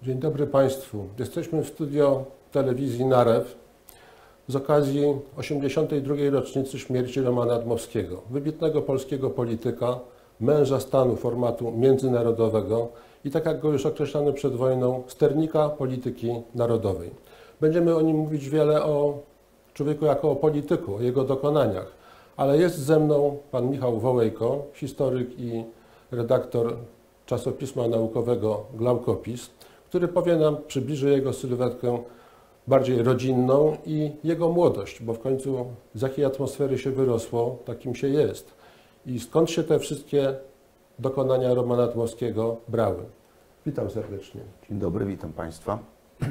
Dzień dobry Państwu. Jesteśmy w studio telewizji Narew z okazji 82. rocznicy śmierci Romana Dmowskiego, wybitnego polskiego polityka, męża stanu formatu międzynarodowego i, tak jak go już określano przed wojną, sternika polityki narodowej. Będziemy o nim mówić wiele, o człowieku jako o polityku, o jego dokonaniach, ale jest ze mną pan Michał Wołejko, historyk i redaktor czasopisma naukowego Glaukopis, który powie nam, przybliży jego sylwetkę bardziej rodzinną i jego młodość, bo w końcu z jakiej atmosfery się wyrosło, takim się jest. I skąd się te wszystkie dokonania Romana Dmowskiego brały. Witam serdecznie. Dzień dobry, witam Państwa.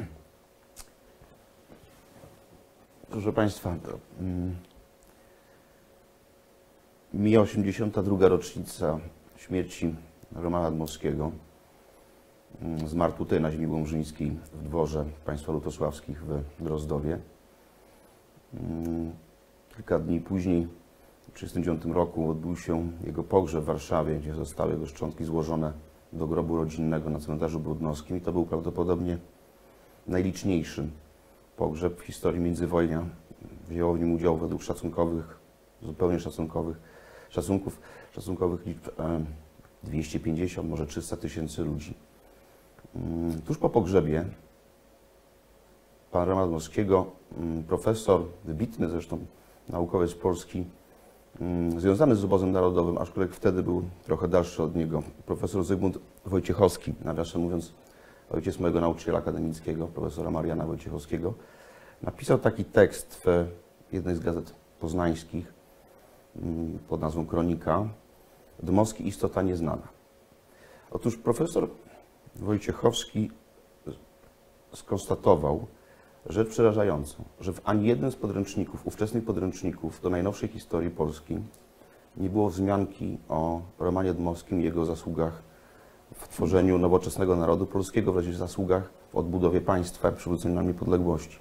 Proszę Państwa, mija 82. rocznica śmierci Romana Dmowskiego. Zmarł tutaj na ziemi łomżyńskiej w dworze państwa lutosławskich w Drozdowie. Kilka dni później, w 1939 roku, odbył się jego pogrzeb w Warszawie, gdzie zostały jego szczątki złożone do grobu rodzinnego na cmentarzu Brudnowskim i to był prawdopodobnie najliczniejszy pogrzeb w historii międzywojnia. Wzięło w nim udział według szacunkowych, zupełnie szacunkowych liczb 250, może 300 tysięcy ludzi. Tuż po pogrzebie pana Romana Dmowskiego profesor, wybitny zresztą naukowiec polski, związany z obozem narodowym, aczkolwiek wtedy był trochę dalszy od niego, profesor Zygmunt Wojciechowski, nawiasem mówiąc ojciec mojego nauczyciela akademickiego, profesora Mariana Wojciechowskiego, napisał taki tekst w jednej z gazet poznańskich pod nazwą Kronika „Dmowski istota nieznana”. Otóż profesor Wojciechowski skonstatował rzecz przerażającą, że w ani jednym z podręczników, ówczesnych podręczników do najnowszej historii Polski nie było wzmianki o Romanie Dmowskim i jego zasługach w tworzeniu nowoczesnego narodu polskiego, wreszcie zasługach w odbudowie państwa i przywróceniu nam niepodległości.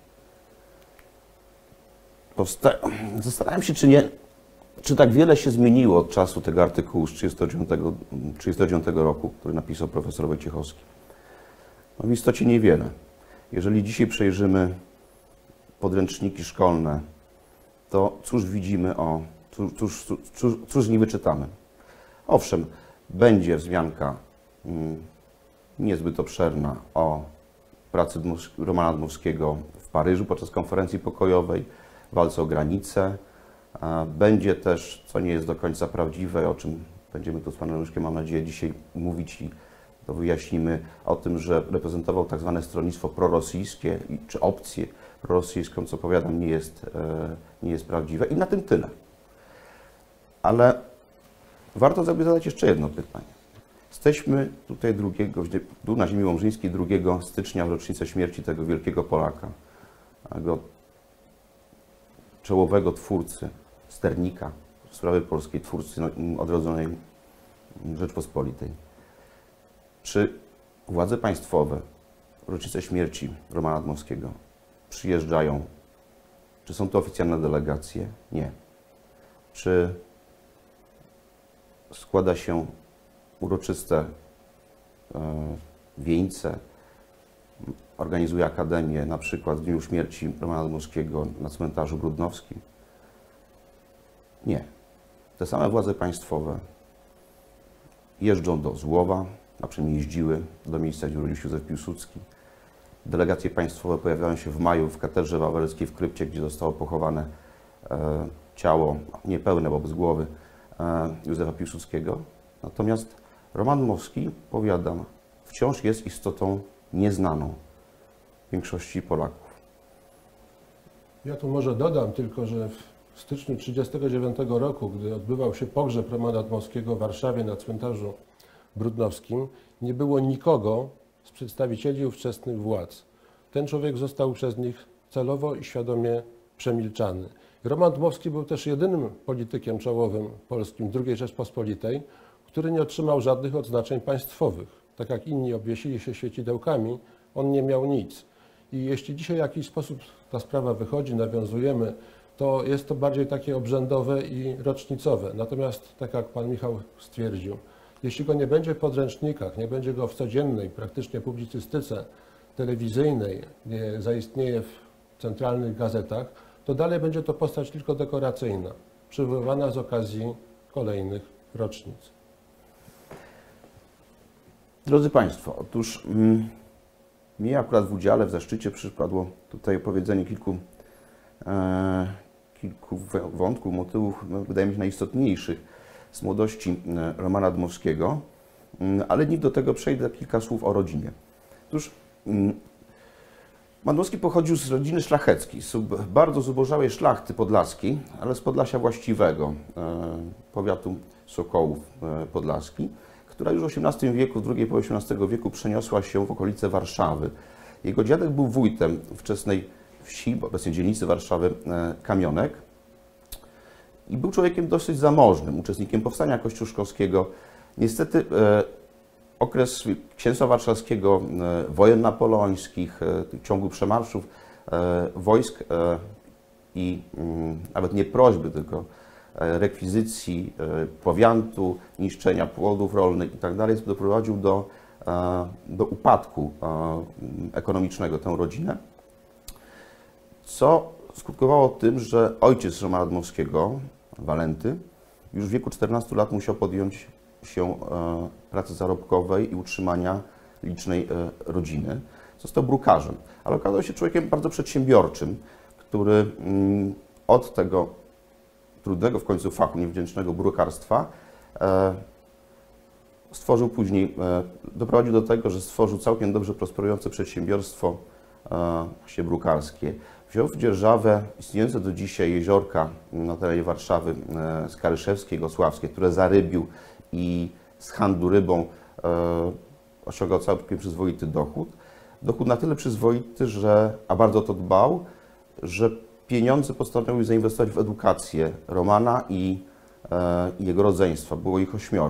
Zastanawiam się, czy tak wiele się zmieniło od czasu tego artykułu z 1939 roku, który napisał profesor Wojciechowski. No w istocie niewiele. Jeżeli dzisiaj przejrzymy podręczniki szkolne, to cóż widzimy cóż nie wyczytamy? Owszem, będzie wzmianka niezbyt obszerna o pracy Romana Dmowskiego w Paryżu podczas konferencji pokojowej, walce o granicę. Będzie też, co nie jest do końca prawdziwe, o czym będziemy tu z panem Ryszkiem, mam nadzieję, dzisiaj mówić i to wyjaśnimy, o tym, że reprezentował tak zwane stronnictwo prorosyjskie, czy opcję prorosyjską, co powiadam, nie jest prawdziwe. I na tym tyle. Ale warto sobie zadać jeszcze jedno pytanie. Jesteśmy tutaj na ziemi łomżyńskiej 2 stycznia w rocznicę śmierci tego wielkiego Polaka, tego czołowego twórcy, sternika sprawy polskiej, twórcy odrodzonej Rzeczpospolitej. Czy władze państwowe w rocznicę śmierci Romana Dmowskiego przyjeżdżają? Czy są to oficjalne delegacje? Nie. Czy składa się uroczyste wieńce, organizuje akademię, na przykład w dniu śmierci Romana Dmowskiego na cmentarzu Brudnowskim? Nie. Te same władze państwowe jeżdżą do Złowa, a przynajmniej jeździły do miejsca, gdzie urodził się Józef Piłsudski. Delegacje państwowe pojawiają się w maju w katedrze wawelskiej w krypcie, gdzie zostało pochowane ciało, niepełne, bo bez głowy, Józefa Piłsudskiego. Natomiast Roman Dmowski, powiadam, wciąż jest istotą nieznaną większości Polaków. Ja tu może dodam tylko, że w styczniu 1939 roku, gdy odbywał się pogrzeb Romana Dmowskiego w Warszawie na cmentarzu Brudnowskim, nie było nikogo z przedstawicieli ówczesnych władz. Ten człowiek został przez nich celowo i świadomie przemilczany. Roman Dmowski był też jedynym politykiem czołowym polskim II Rzeczpospolitej, który nie otrzymał żadnych odznaczeń państwowych. Tak jak inni obwiesili się świecidełkami, on nie miał nic. I jeśli dzisiaj w jakiś sposób ta sprawa wychodzi, nawiązujemy, to jest to bardziej takie obrzędowe i rocznicowe. Natomiast, tak jak pan Michał stwierdził, Jeśli go nie będzie w podręcznikach, nie będzie go w codziennej praktycznie publicystyce telewizyjnej, nie zaistnieje w centralnych gazetach, to dalej będzie to postać tylko dekoracyjna, przywoływana z okazji kolejnych rocznic. Drodzy Państwo, otóż mnie akurat w udziale, w zaszczycie przypadło tutaj opowiedzenie kilku wątków, motywów, wydaje mi się, najistotniejszych z młodości Romana Dmowskiego, ale nim do tego przejdę, kilka słów o rodzinie. Otóż Dmowski pochodził z rodziny szlacheckiej, z bardzo zubożałej szlachty podlaskiej, ale z Podlasia właściwego, powiatu Sokołów Podlaski, która już w XVIII wieku, w drugiej połowie XVIII wieku przeniosła się w okolice Warszawy. Jego dziadek był wójtem wczesnej wsi, obecnie dzielnicy Warszawy, Kamionek, i był człowiekiem dosyć zamożnym, uczestnikiem powstania kościuszkowskiego. Niestety okres księstwa warszawskiego, wojen napoleońskich, ciągu przemarszów wojsk i nawet nie prośby, tylko rekwizycji, powiantu, niszczenia płodów rolnych itd. doprowadził do upadku ekonomicznego tę rodzinę, co skutkowało tym, że ojciec Romana Dmowskiego, Walenty, już w wieku 14 lat musiał podjąć się pracy zarobkowej i utrzymania licznej rodziny. Został brukarzem, ale okazał się człowiekiem bardzo przedsiębiorczym, który od tego trudnego w końcu fachu, niewdzięcznego brukarstwa stworzył później, doprowadził do tego, że stworzył całkiem dobrze prosperujące przedsiębiorstwo właśnie brukarskie. Wziął w dzierżawę istniejące do dzisiaj jeziorka na terenie Warszawy, Skaryszewskie, Gosławskie, które zarybił i z handlu rybą osiągał całkiem przyzwoity dochód. Dochód na tyle przyzwoity, a bardzo to dbał, że pieniądze postanowił zainwestować w edukację Romana i jego rodzeństwa. Było ich 8.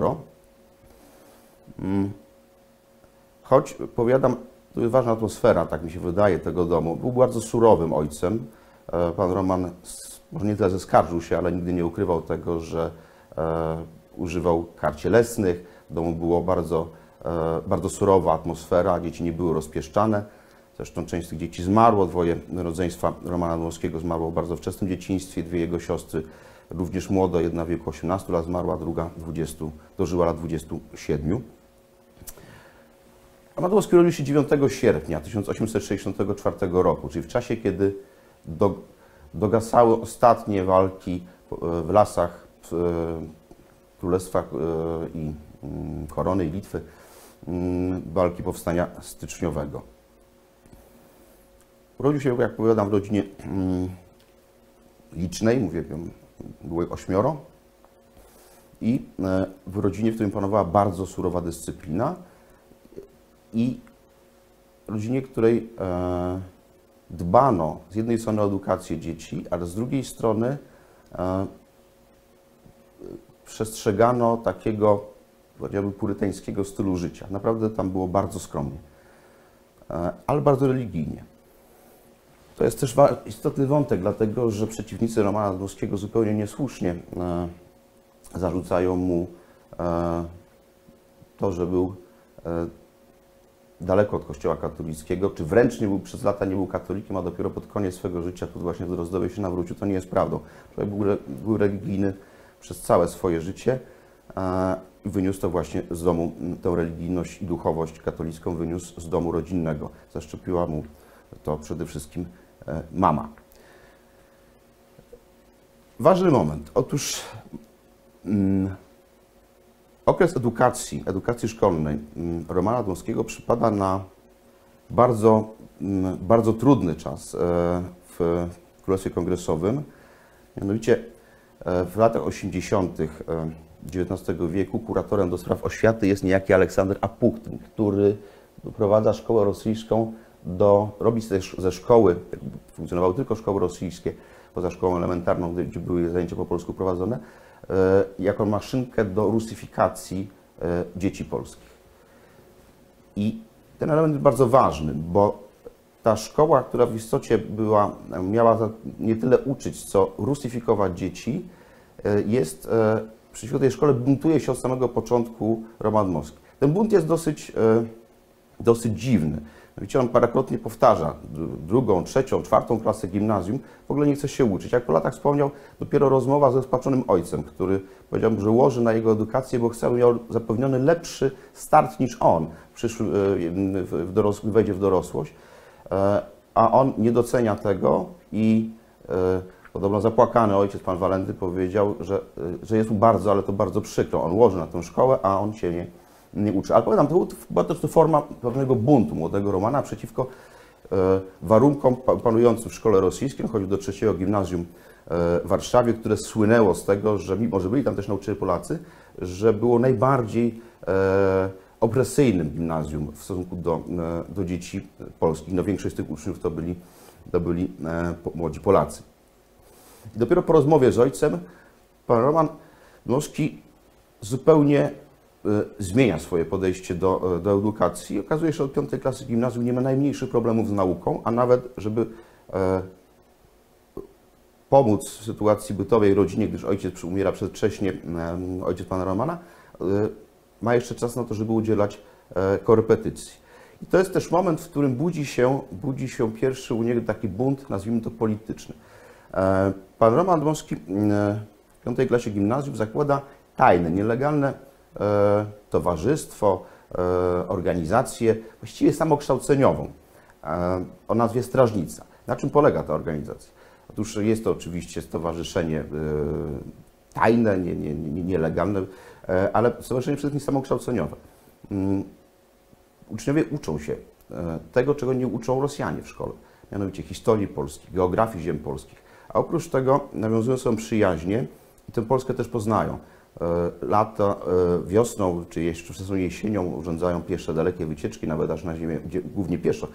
Choć, powiadam, to jest ważna atmosfera, tak mi się wydaje, tego domu. Był bardzo surowym ojcem. Pan Roman może nie tyle zaskarżył się, ale nigdy nie ukrywał tego, że używał kar cielesnych. W domu była bardzo surowa atmosfera, dzieci nie były rozpieszczane. Zresztą część z tych dzieci zmarło, 2 rodzeństwa Romana Dmowskiego zmarło w bardzo wczesnym dzieciństwie, 2 jego siostry również młodo, jedna w wieku 18 lat zmarła, druga dożyła lat 27. Roman Dmowski urodził się 9 sierpnia 1864 roku, czyli w czasie, kiedy dogasały ostatnie walki w lasach Królestwa i Korony i Litwy, walki powstania styczniowego. Urodził się, jak powiadam, w rodzinie licznej, mówię, było 8, i w rodzinie, w którym panowała bardzo surowa dyscyplina, i rodzinie, której dbano z jednej strony o edukację dzieci, ale z drugiej strony przestrzegano takiego, powiedziałbym, purytańskiego stylu życia. Naprawdę tam było bardzo skromnie, ale bardzo religijnie. To jest też istotny wątek, dlatego że przeciwnicy Romana Dmowskiego zupełnie niesłusznie zarzucają mu to, że był daleko od Kościoła katolickiego, czy wręcz przez lata nie był katolikiem, a dopiero pod koniec swego życia, tu właśnie w Drozdowie się nawrócił. To nie jest prawdą. Człowiek był religijny przez całe swoje życie i wyniósł to właśnie z domu, tę religijność i duchowość katolicką wyniósł z domu rodzinnego. Zaszczepiła mu to przede wszystkim mama. Ważny moment. Otóż okres edukacji szkolnej Romana Dmowskiego przypada na bardzo trudny czas w Królestwie Kongresowym. Mianowicie w latach 80. XIX wieku kuratorem do spraw oświaty jest niejaki Aleksander Apuchtin, który doprowadza szkołę rosyjską robi ze szkoły, funkcjonowały tylko szkoły rosyjskie, poza szkołą elementarną, gdzie były zajęcia po polsku prowadzone, jako maszynkę do rusyfikacji dzieci polskich. I ten element jest bardzo ważny, bo ta szkoła, która w istocie miała nie tyle uczyć, co rusyfikować dzieci, jest przeciwko tej szkole buntuje się od samego początku Roman Dmowski. Ten bunt jest dosyć dziwny. Mianowicie on parokrotnie powtarza drugą, trzecią, czwartą klasę gimnazjum, w ogóle nie chce się uczyć. Jak po latach wspomniał, dopiero rozmowa ze rozpaczonym ojcem, który powiedział mu, że łoży na jego edukację, bo chce, aby miał zapewniony lepszy start niż on, wejdzie w dorosłość, a on nie docenia tego i podobno zapłakany ojciec, pan Walenty, powiedział, że jest mu bardzo, ale to bardzo przykro. On łoży na tę szkołę, a on się nie uczy. Ale powiadam, to była też to forma pewnego buntu młodego Romana przeciwko warunkom panującym w szkole rosyjskiej. On chodził do trzeciego gimnazjum w Warszawie, które słynęło z tego, że mimo, że byli tam też nauczyciele Polacy, że było najbardziej opresyjnym gimnazjum w stosunku do dzieci polskich. No, większość z tych uczniów to byli młodzi Polacy. I dopiero po rozmowie z ojcem pan Roman Dmowski zupełnie zmienia swoje podejście do edukacji. Okazuje się, że od 5. klasy gimnazjum nie ma najmniejszych problemów z nauką, a nawet, żeby pomóc w sytuacji bytowej rodzinie, gdyż ojciec umiera przedwcześnie, ojciec pana Romana, ma jeszcze czas na to, żeby udzielać korepetycji. I to jest też moment, w którym budzi się pierwszy u niego taki bunt, nazwijmy to polityczny. Pan Roman Dmowski w 5. klasie gimnazjum zakłada tajne, nielegalne towarzystwo, organizację, właściwie samokształceniową, o nazwie Strażnica. Na czym polega ta organizacja? Otóż jest to oczywiście stowarzyszenie tajne, nielegalne, ale stowarzyszenie przede wszystkim samokształceniowe. Uczniowie uczą się tego, czego nie uczą Rosjanie w szkole, mianowicie historii Polski, geografii ziem polskich, a oprócz tego nawiązują sobie przyjaźnie i tę Polskę też poznają. Lata, wiosną, czy jeszcze wczesną jesienią urządzają pierwsze dalekie wycieczki, nawet aż na ziemię, głównie pieszo,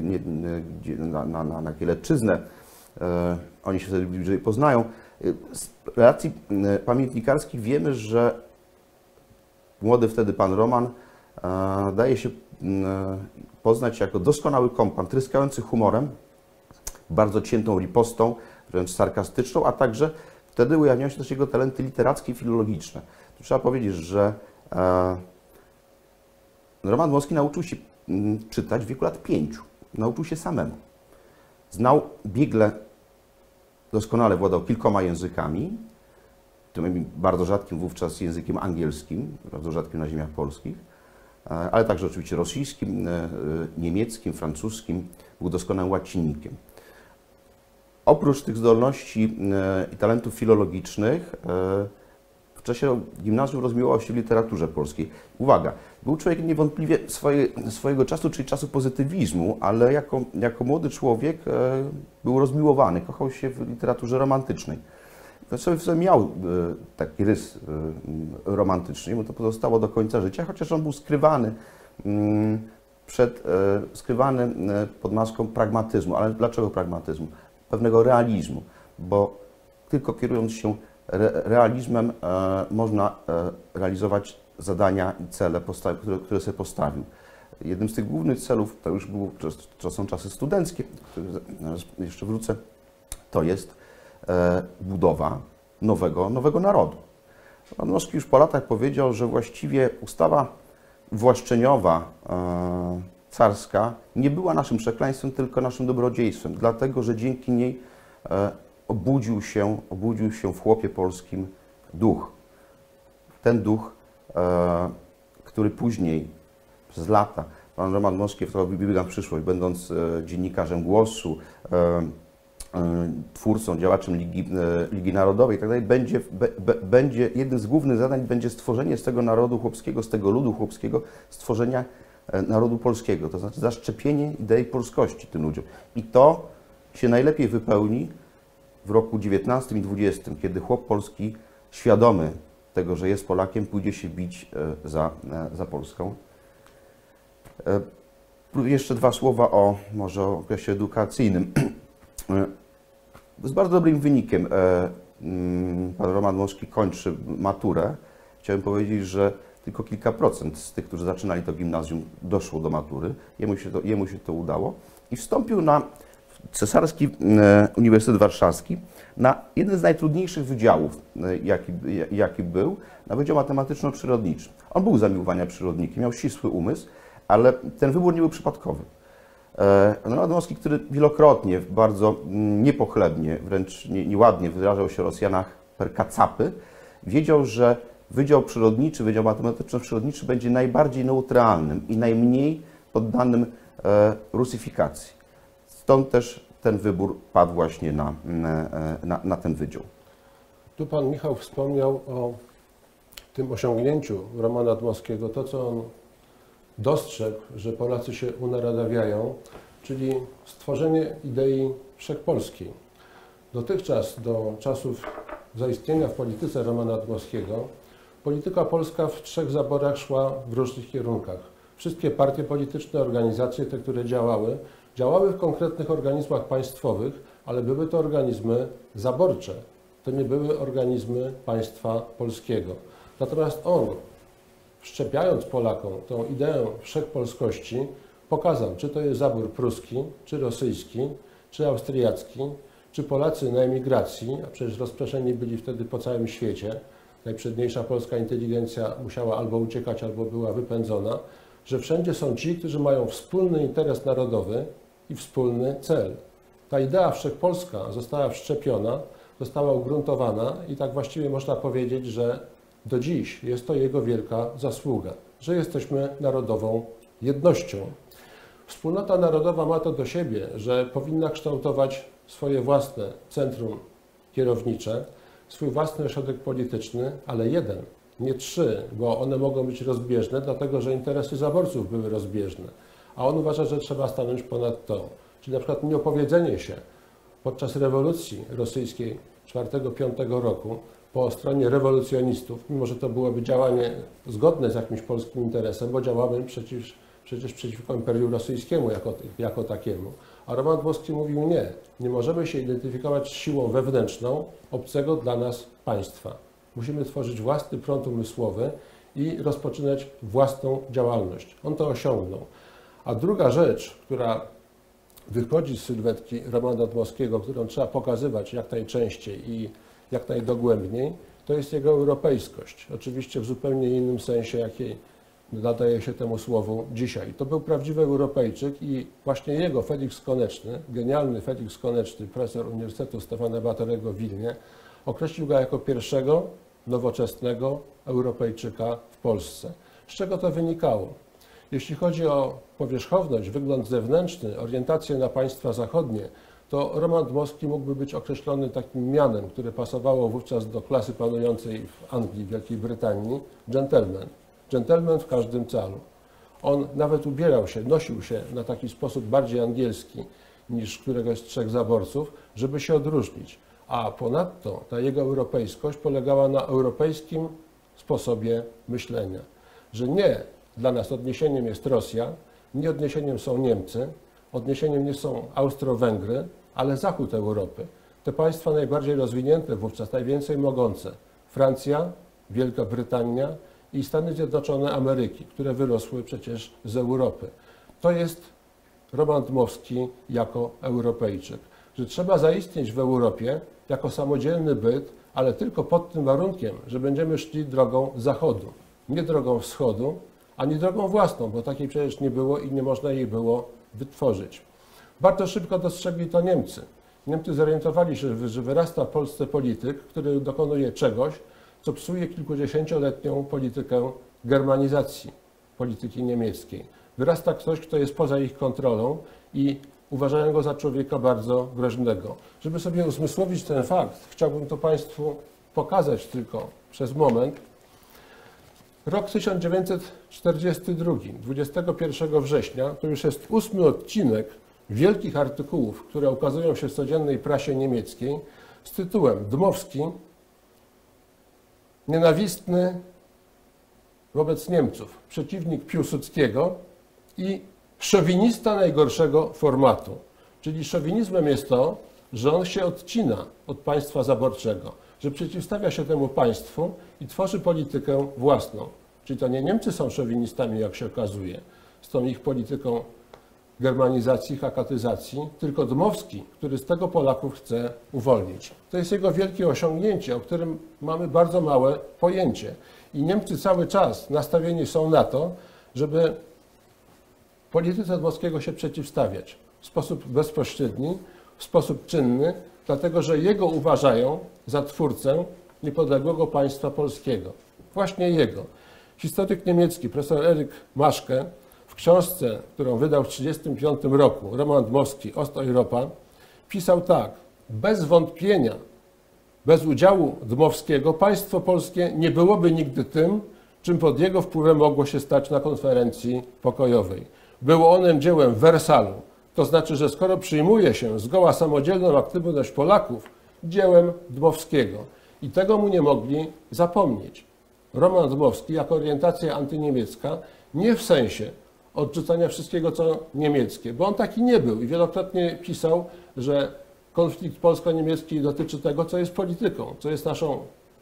na Kielecczyznę. Oni się wtedy bliżej poznają. Z relacji pamiętnikarskich wiemy, że młody wtedy pan Roman daje się poznać jako doskonały kompan, tryskający humorem, bardzo ciętą ripostą, wręcz sarkastyczną, a także wtedy ujawniają się też jego talenty literackie i filologiczne. Tu trzeba powiedzieć, że Roman Dmowski nauczył się czytać w wieku lat 5. Nauczył się samemu. Znał biegle, doskonale władał kilkoma językami, tym bardzo rzadkim wówczas językiem angielskim, bardzo rzadkim na ziemiach polskich, ale także oczywiście rosyjskim, niemieckim, francuskim, był doskonałym łacinikiem. Oprócz tych zdolności i talentów filologicznych, w czasie gimnazjum rozmiłował się w literaturze polskiej. Uwaga, był człowiek niewątpliwie swojego czasu, czyli czasu pozytywizmu, ale jako młody człowiek był rozmiłowany, kochał się w literaturze romantycznej. Sobie miał taki rys romantyczny, mu to pozostało do końca życia, chociaż on był skrywany pod maską pragmatyzmu. Ale dlaczego pragmatyzmu? Pewnego realizmu, bo tylko kierując się realizmem można realizować zadania i cele, które sobie postawił. Jednym z tych głównych celów, to już to są czasy studenckie, do których jeszcze wrócę, to jest budowa nowego narodu. Pan Dmowski już po latach powiedział, że właściwie ustawa właszczeniowa carska nie była naszym przekleństwem, tylko naszym dobrodziejstwem, dlatego że dzięki niej obudził się w chłopie polskim duch. Ten duch, który później przez lata pan Roman Dmowski wybiegł w przyszłość, będąc dziennikarzem Głosu, twórcą, działaczem Ligi Narodowej i tak dalej, będzie jednym z głównych zadań będzie stworzenie z tego narodu chłopskiego, z tego ludu chłopskiego, stworzenia narodu polskiego, to znaczy zaszczepienie idei polskości tym ludziom. I to się najlepiej wypełni w roku 19 i 20, kiedy chłop polski, świadomy tego, że jest Polakiem, pójdzie się bić za Polską. Jeszcze dwa słowa może o okresie edukacyjnym. Z bardzo dobrym wynikiem pan Roman Dmowski kończy maturę. Chciałem powiedzieć, że tylko kilka procent z tych, którzy zaczynali to gimnazjum, doszło do matury. Jemu się to udało i wstąpił Cesarski Uniwersytet Warszawski na jeden z najtrudniejszych wydziałów, jaki był, na Wydział Matematyczno-Przyrodniczy. On był zamiłowania przyrodnikiem, miał ścisły umysł, ale ten wybór nie był przypadkowy. Roman Dmowski, który wielokrotnie, bardzo niepochlebnie, wręcz nieładnie wyrażał się o Rosjanach per kacapy, wiedział, że Wydział Przyrodniczy, Wydział Matematyczno-Przyrodniczy będzie najbardziej neutralnym i najmniej poddanym rusyfikacji. Stąd też ten wybór padł właśnie na ten wydział. Tu pan Michał wspomniał o tym osiągnięciu Romana Dmowskiego, to co on dostrzegł, że Polacy się unarodawiają, czyli stworzenie idei wszechpolskiej. Dotychczas, do czasów zaistnienia w polityce Romana Dmowskiego, polityka polska w trzech zaborach szła w różnych kierunkach. Wszystkie partie polityczne, organizacje, te, które działały w konkretnych organizmach państwowych, ale były to organizmy zaborcze. To nie były organizmy państwa polskiego. Natomiast on, wszczepiając Polakom tą ideę wszechpolskości, pokazał, czy to jest zabór pruski, czy rosyjski, czy austriacki, czy Polacy na emigracji, a przecież rozproszeni byli wtedy po całym świecie. Najprzedniejsza polska inteligencja musiała albo uciekać, albo była wypędzona, że wszędzie są ci, którzy mają wspólny interes narodowy i wspólny cel. Ta idea wszechpolska została wszczepiona, została ugruntowana i tak właściwie można powiedzieć, że do dziś jest to jego wielka zasługa, że jesteśmy narodową jednością. Wspólnota narodowa ma to do siebie, że powinna kształtować swoje własne centrum kierownicze, swój własny ośrodek polityczny, ale jeden, nie trzy, bo one mogą być rozbieżne, dlatego że interesy zaborców były rozbieżne. A on uważa, że trzeba stanąć ponad to. Czyli na przykład nieopowiedzenie się podczas rewolucji rosyjskiej 4-5 roku po stronie rewolucjonistów, mimo że to byłoby działanie zgodne z jakimś polskim interesem, bo działamy przecież przeciwko Imperium Rosyjskiemu jako takiemu. A Roman Dmowski mówił nie możemy się identyfikować z siłą wewnętrzną obcego dla nas państwa. Musimy tworzyć własny prąd umysłowy i rozpoczynać własną działalność. On to osiągnął. A druga rzecz, która wychodzi z sylwetki Romana Dmowskiego, którą trzeba pokazywać jak najczęściej i jak najdogłębniej, to jest jego europejskość. Oczywiście w zupełnie innym sensie, jakiej nadaje się temu słowu dzisiaj. To był prawdziwy Europejczyk i właśnie jego Felix Koneczny, genialny Felix Koneczny, profesor Uniwersytetu Stefana Batorego w Wilnie, określił go jako pierwszego nowoczesnego Europejczyka w Polsce. Z czego to wynikało? Jeśli chodzi o powierzchowność, wygląd zewnętrzny, orientację na państwa zachodnie, to Roman Dmowski mógłby być określony takim mianem, które pasowało wówczas do klasy panującej w Anglii, Wielkiej Brytanii, gentleman. Gentleman w każdym calu. On nawet ubierał się, nosił się na taki sposób bardziej angielski niż któregoś z trzech zaborców, żeby się odróżnić. A ponadto ta jego europejskość polegała na europejskim sposobie myślenia. Że nie dla nas odniesieniem jest Rosja, nie odniesieniem są Niemcy, odniesieniem nie są Austro-Węgry, ale zachód Europy. Te państwa najbardziej rozwinięte wówczas, najwięcej mogące. Francja, Wielka Brytania i Stany Zjednoczone Ameryki, które wyrosły przecież z Europy. To jest Roman Dmowski jako Europejczyk. Że trzeba zaistnieć w Europie jako samodzielny byt, ale tylko pod tym warunkiem, że będziemy szli drogą Zachodu, nie drogą Wschodu, ani drogą własną, bo takiej przecież nie było i nie można jej było wytworzyć. Bardzo szybko dostrzegli to Niemcy. Niemcy zorientowali się, że wyrasta w Polsce polityk, który dokonuje czegoś, co psuje kilkudziesięcioletnią politykę germanizacji polityki niemieckiej. Wyrasta ktoś, kto jest poza ich kontrolą i uważają go za człowieka bardzo groźnego. Żeby sobie uzmysłowić ten fakt, chciałbym to Państwu pokazać tylko przez moment. Rok 1942, 21 września, to już jest 8. odcinek wielkich artykułów, które ukazują się w codziennej prasie niemieckiej z tytułem Dmowski nienawistny wobec Niemców, przeciwnik Piłsudskiego i szowinista najgorszego formatu. Czyli szowinizmem jest to, że on się odcina od państwa zaborczego, że przeciwstawia się temu państwu i tworzy politykę własną. Czyli to nie Niemcy są szowinistami, jak się okazuje, z tą ich polityką germanizacji, hakatyzacji, tylko Dmowski, który z tego Polaków chce uwolnić. To jest jego wielkie osiągnięcie, o którym mamy bardzo małe pojęcie. I Niemcy cały czas nastawieni są na to, żeby polityce Dmowskiego się przeciwstawiać w sposób bezpośredni, w sposób czynny, dlatego że jego uważają za twórcę niepodległego państwa polskiego. Właśnie jego. Historyk niemiecki, profesor Eryk Maschke, w książce, którą wydał w 1935 roku, Roman Dmowski, Osteuropa, pisał tak: bez wątpienia, bez udziału Dmowskiego państwo polskie nie byłoby nigdy tym, czym pod jego wpływem mogło się stać na konferencji pokojowej. Było onem dziełem Wersalu, to znaczy, że skoro przyjmuje się zgoła samodzielną aktywność Polaków, dziełem Dmowskiego. I tego mu nie mogli zapomnieć. Roman Dmowski jako orientacja antyniemiecka nie w sensie odrzucania wszystkiego, co niemieckie, bo on taki nie był i wielokrotnie pisał, że konflikt polsko-niemiecki dotyczy tego, co jest polityką, co jest naszą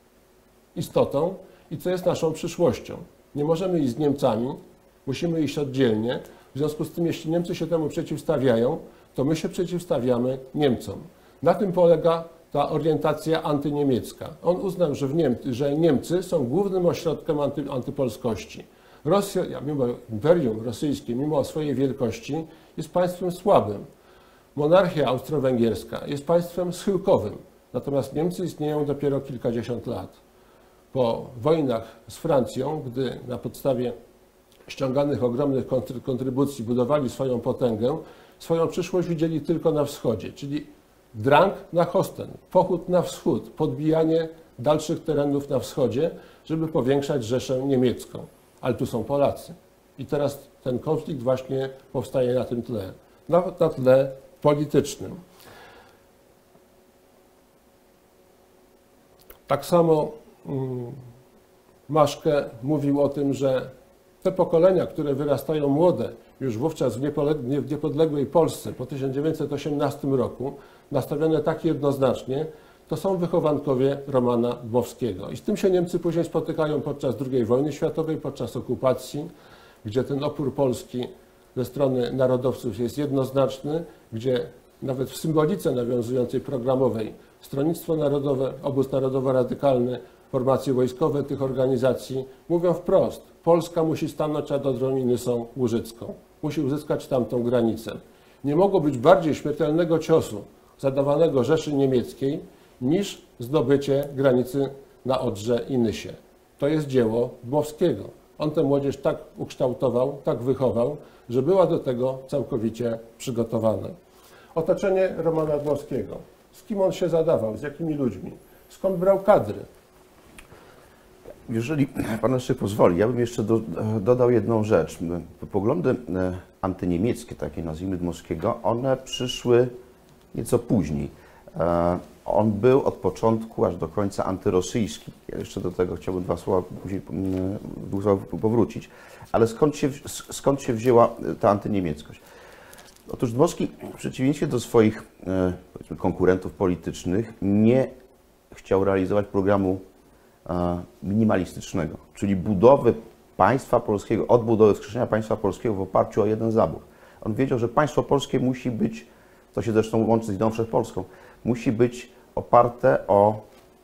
istotą i co jest naszą przyszłością. Nie możemy iść z Niemcami, musimy iść oddzielnie. W związku z tym, jeśli Niemcy się temu przeciwstawiają, to my się przeciwstawiamy Niemcom. Na tym polega ta orientacja antyniemiecka. On uznał, że Niemcy są głównym ośrodkiem antypolskości. Rosja, mimo imperium rosyjskie, mimo swojej wielkości, jest państwem słabym. Monarchia austro-węgierska jest państwem schyłkowym. Natomiast Niemcy istnieją dopiero kilkadziesiąt lat. Po wojnach z Francją, gdy na podstawie ściąganych ogromnych kontrybucji budowali swoją potęgę, swoją przyszłość widzieli tylko na wschodzie, czyli drang na Hosten, pochód na wschód, podbijanie dalszych terenów na wschodzie, żeby powiększać Rzeszę Niemiecką. Ale tu są Polacy. I teraz ten konflikt właśnie powstaje na tym tle, na tle politycznym. Tak samo Maschke mówił o tym, że te pokolenia, które wyrastają młode już wówczas w niepodległej Polsce po 1918 roku, nastawione tak jednoznacznie, to są wychowankowie Romana Dmowskiego. I z tym się Niemcy później spotykają podczas II wojny światowej, podczas okupacji, gdzie ten opór Polski ze strony narodowców jest jednoznaczny, gdzie nawet w symbolice nawiązującej programowej Stronnictwo Narodowe, Obóz Narodowo-Radykalny, formacje wojskowe tych organizacji mówią wprost: Polska musi stanąć nad Odrą Łużycką, musi uzyskać tamtą granicę. Nie mogło być bardziej śmiertelnego ciosu zadawanego Rzeszy Niemieckiej niż zdobycie granicy na Odrze i Nysie. To jest dzieło Dmowskiego. On tę młodzież tak ukształtował, tak wychował, że była do tego całkowicie przygotowana. Otoczenie Romana Dmowskiego. Z kim on się zadawał, z jakimi ludźmi? Skąd brał kadry? Jeżeli pan jeszcze pozwoli, ja bym jeszcze dodał jedną rzecz. Poglądy antyniemieckie, takie nazwijmy Dmowskiego, one przyszły nieco później. On był od początku aż do końca antyrosyjski. Ja jeszcze do tego chciałbym dwóch słów powrócić. Ale skąd się wzięła ta antyniemieckość? Otóż Dmowski, w przeciwieństwie do swoich powiedzmy, konkurentów politycznych, nie chciał realizować programu minimalistycznego, czyli budowy państwa polskiego, odbudowy, wskrzeszenia państwa polskiego w oparciu o jeden zabór. On wiedział, że państwo polskie musi być, to się zresztą łączy z ideą wszechpolską, musi być oparte o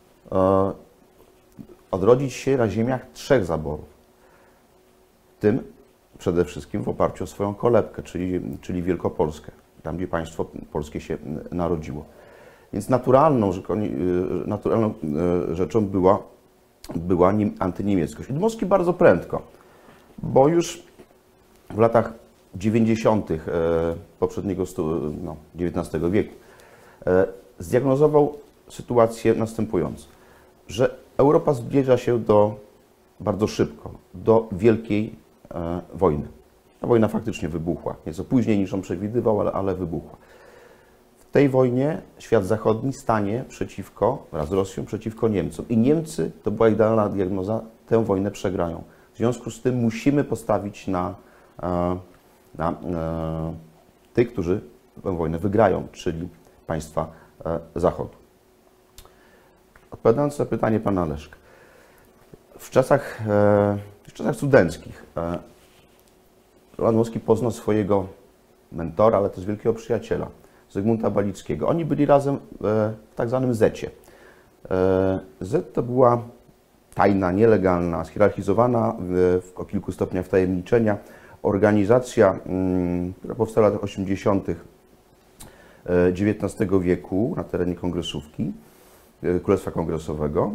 odrodzić się na ziemiach trzech zaborów. W tym przede wszystkim w oparciu o swoją kolebkę, czyli Wielkopolskę, tam gdzie państwo polskie się narodziło. Więc naturalną rzeczą była antyniemieckość. Dmowski bardzo prędko, bo już w latach 90. poprzedniego XIX wieku zdiagnozował sytuację następującą, że Europa zbliża się bardzo szybko do wielkiej wojny. Ta wojna faktycznie wybuchła, nieco później niż on przewidywał, ale wybuchła. W tej wojnie świat zachodni stanie wraz z Rosją przeciwko Niemcom. I Niemcy, to była idealna diagnoza, tę wojnę przegrają. W związku z tym musimy postawić na tych, którzy tę wojnę wygrają, czyli państwa Zachodu. Odpowiadając na pytanie pana Leszka. W czasach studenckich Roman Dmowski poznał swojego mentora, ale też wielkiego przyjaciela, Zygmunta Balickiego. Oni byli razem w tak zwanym Z-cie. Z to była tajna, nielegalna, schierarchizowana o kilku stopniach wtajemniczenia organizacja, która powstała w latach 80. XIX wieku na terenie Kongresówki, Królestwa Kongresowego.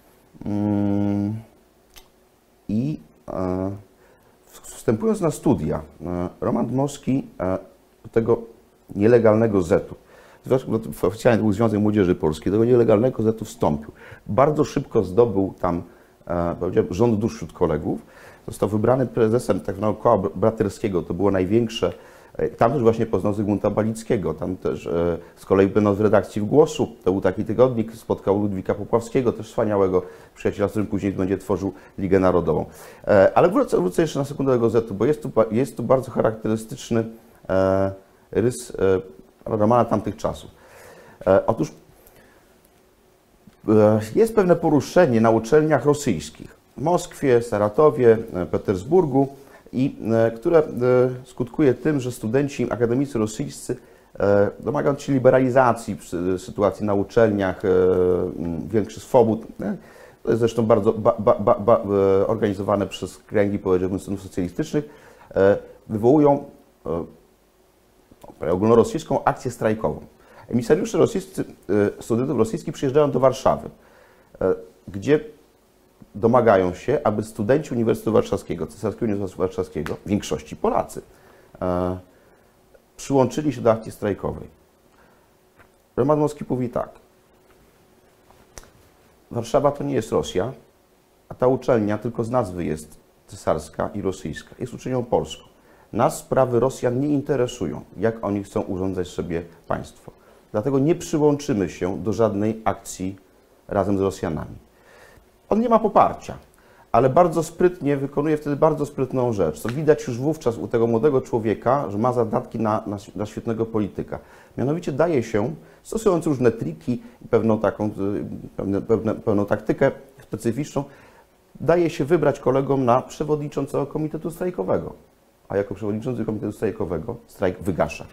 I wstępując na studia, Roman Dmowski do tego nielegalnego Z-u, oficjalnie to był Związek Młodzieży Polskiej, do tego nielegalnego Z-u wstąpił. Bardzo szybko zdobył tam, powiedziałem, rząd dusz wśród kolegów. Został wybrany prezesem tak zwanego koła braterskiego, to było największe. Tam też właśnie poznał Zygmunta Balickiego, tam też z kolei będąc w redakcji w Głosu, to był taki tygodnik, spotkał Ludwika Popławskiego, też wspaniałego przyjaciela, z którym później będzie tworzył Ligę Narodową. Ale wrócę jeszcze na sekundę do tego Z-u, bo jest tu bardzo charakterystyczny rys Romana tamtych czasów. Otóż jest pewne poruszenie na uczelniach rosyjskich w Moskwie, Saratowie, Petersburgu, które skutkuje tym, że studenci akademicy rosyjscy domagają się liberalizacji sytuacji na uczelniach, większych swobód. To jest zresztą bardzo organizowane przez kręgi, powiedziałbym, socjalistycznych. Wywołują ogólnorosyjską akcję strajkową. Emisariusze rosyjscy, studentów rosyjskich przyjeżdżają do Warszawy, gdzie domagają się, aby studenci Uniwersytetu Warszawskiego, Cesarskiego Uniwersytetu Warszawskiego, w większości Polacy, przyłączyli się do akcji strajkowej. Roman Dmowski mówi tak: Warszawa to nie jest Rosja, a ta uczelnia tylko z nazwy jest cesarska i rosyjska. Jest uczelnią polską. Nas sprawy Rosjan nie interesują, jak oni chcą urządzać sobie państwo. Dlatego nie przyłączymy się do żadnej akcji razem z Rosjanami. On nie ma poparcia, ale bardzo sprytnie wykonuje wtedy bardzo sprytną rzecz. Co widać już wówczas u tego młodego człowieka, że ma zadatki na świetnego polityka. Mianowicie daje się, stosując różne triki i pewną taktykę specyficzną, daje się wybrać kolegom na przewodniczącego komitetu strajkowego. A jako przewodniczący komitetu strajkowego strajk wygasza.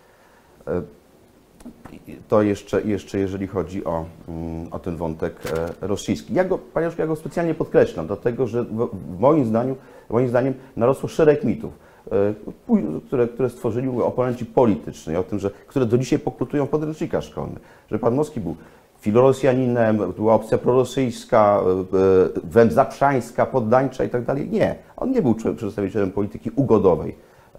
To jeszcze jeżeli chodzi o ten wątek rosyjski. Panie Leszku, ja go specjalnie podkreślam, dlatego że moim zdaniem narosło szereg mitów, które stworzyli oponenci polityczni, o tym, które do dzisiaj pokrutują podręcznika szkolny, że pan Dmowski był filorosjaninem, była opcja prorosyjska, wręcz zaprzańska, poddańcza i tak dalej. Nie, on nie był przedstawicielem polityki ugodowej,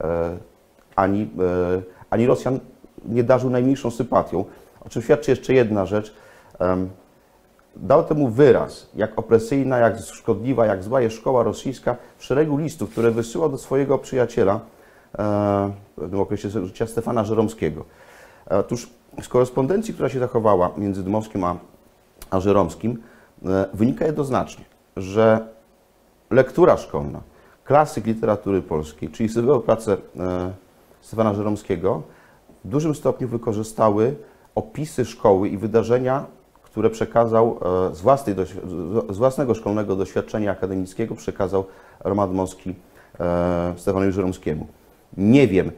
ani Rosjan nie darzył najmniejszą sympatią. O czym świadczy jeszcze jedna rzecz. Dał temu wyraz, jak opresyjna, jak szkodliwa, jak zła jest szkoła rosyjska w szeregu listów, które wysyłał do swojego przyjaciela w pewnym okresie życia, Stefana Żeromskiego. Otóż z korespondencji, która się zachowała między Dmowskim a Żeromskim, wynika jednoznacznie, że lektura szkolna, klasyk literatury polskiej, czyli sobie pracę Stefana Żeromskiego, w dużym stopniu wykorzystały opisy szkoły i wydarzenia, które przekazał z własnego szkolnego doświadczenia akademickiego, przekazał Roman Dmowski Stefanowi Żeromskiemu. Nie wiem,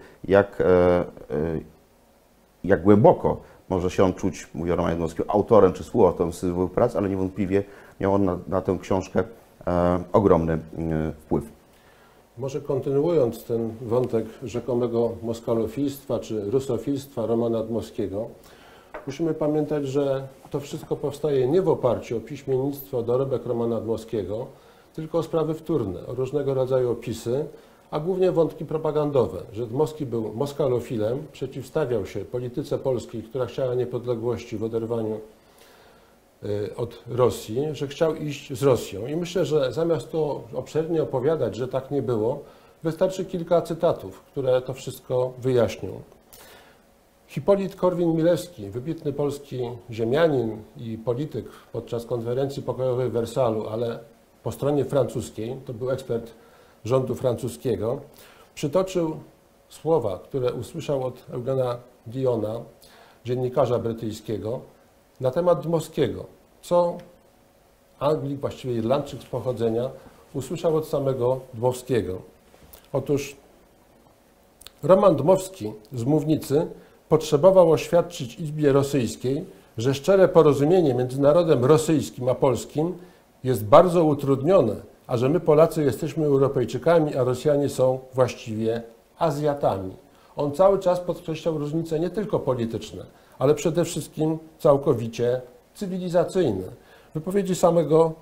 jak głęboko może się on czuć, mówię o Romanie Dmowskim, autorem czy współautorem tych prac, ale niewątpliwie miał on na tę książkę ogromny wpływ. Może kontynuując ten wątek rzekomego moskalofilstwa czy rusofilstwa Romana Dmowskiego, musimy pamiętać, że to wszystko powstaje nie w oparciu o piśmiennictwo, o dorobek Romana Dmowskiego, tylko o sprawy wtórne, o różnego rodzaju opisy, a głównie wątki propagandowe, że Dmowski był moskalofilem, przeciwstawiał się polityce polskiej, która chciała niepodległości w oderwaniu od Rosji, że chciał iść z Rosją. I myślę, że zamiast to obszernie opowiadać, że tak nie było, wystarczy kilka cytatów, które to wszystko wyjaśnią. Hipolit Korwin-Milewski, wybitny polski ziemianin i polityk podczas konferencji pokojowej w Wersalu, ale po stronie francuskiej, to był ekspert rządu francuskiego, przytoczył słowa, które usłyszał od Eugena Diona, dziennikarza brytyjskiego, na temat Dmowskiego, co Anglik, właściwie Irlandczyk z pochodzenia, usłyszał od samego Dmowskiego. Otóż Roman Dmowski z mównicy potrzebował oświadczyć Izbie Rosyjskiej, że szczere porozumienie między narodem rosyjskim a polskim jest bardzo utrudnione, a że my Polacy jesteśmy Europejczykami, a Rosjanie są właściwie Azjatami. On cały czas podkreślał różnice nie tylko polityczne, ale przede wszystkim całkowicie cywilizacyjne. Wypowiedzi samego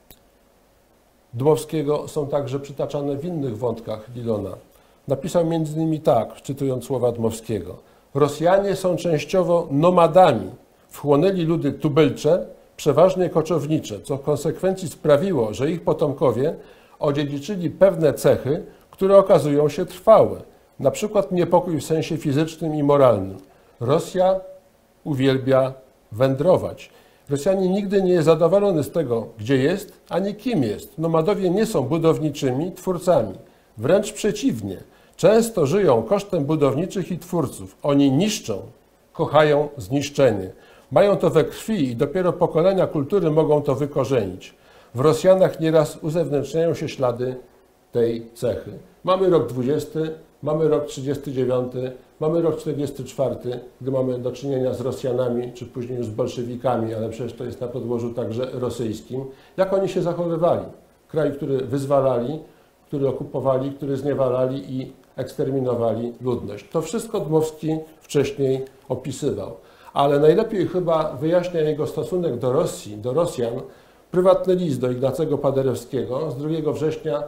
Dmowskiego są także przytaczane w innych wątkach Dillona. Napisał m.in. tak, cytując słowa Dmowskiego: Rosjanie są częściowo nomadami, wchłonęli ludy tubylcze, przeważnie koczownicze, co w konsekwencji sprawiło, że ich potomkowie odziedziczyli pewne cechy, które okazują się trwałe, na przykład niepokój w sensie fizycznym i moralnym. Rosja uwielbia wędrować. Rosjanin nigdy nie jest zadowolony z tego, gdzie jest, ani kim jest. Nomadowie nie są budowniczymi twórcami. Wręcz przeciwnie. Często żyją kosztem budowniczych i twórców. Oni niszczą, kochają zniszczenie. Mają to we krwi i dopiero pokolenia kultury mogą to wykorzenić. W Rosjanach nieraz uzewnętrzniają się ślady tej cechy. Mamy rok 20, mamy rok 39, mamy rok 44, gdy mamy do czynienia z Rosjanami, czy później już z bolszewikami, ale przecież to jest na podłożu także rosyjskim. Jak oni się zachowywali? Kraj, który wyzwalali, który okupowali, który zniewalali i eksterminowali ludność. To wszystko Dmowski wcześniej opisywał. Ale najlepiej chyba wyjaśnia jego stosunek do Rosji, do Rosjan, prywatny list do Ignacego Paderewskiego z 2 września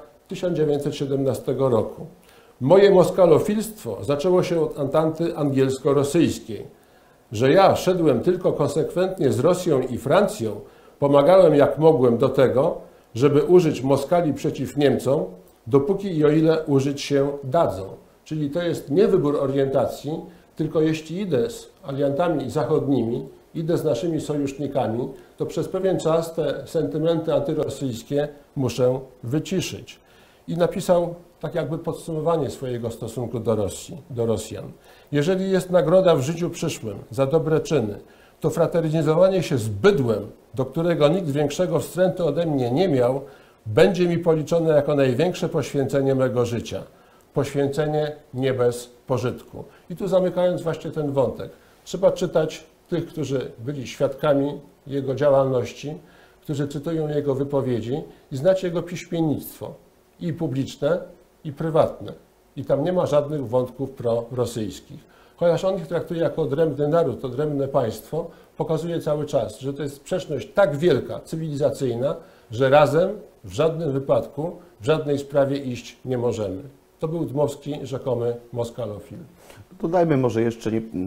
1917 roku. Moje moskalofilstwo zaczęło się od Antanty angielsko-rosyjskiej. Że ja szedłem tylko konsekwentnie z Rosją i Francją, pomagałem jak mogłem do tego, żeby użyć Moskali przeciw Niemcom, dopóki i o ile użyć się dadzą. Czyli to jest nie wybór orientacji, tylko jeśli idę z aliantami zachodnimi, idę z naszymi sojusznikami, to przez pewien czas te sentymenty antyrosyjskie muszę wyciszyć. I napisał tak jakby podsumowanie swojego stosunku do Rosji, do Rosjan. Jeżeli jest nagroda w życiu przyszłym za dobre czyny, to fraternizowanie się z bydłem, do którego nikt większego wstrętu ode mnie nie miał, będzie mi policzone jako największe poświęcenie mego życia. Poświęcenie nie bez pożytku. I tu zamykając właśnie ten wątek, trzeba czytać tych, którzy byli świadkami jego działalności, którzy cytują jego wypowiedzi i znać jego piśmiennictwo i publiczne, i prywatne. I tam nie ma żadnych wątków prorosyjskich. Chociaż on ich traktuje jako odrębny naród, odrębne państwo, pokazuje cały czas, że to jest sprzeczność tak wielka, cywilizacyjna, że razem w żadnym wypadku, w żadnej sprawie iść nie możemy. To był Dmowski, rzekomy moskalofil. Dodajmy może jeszcze,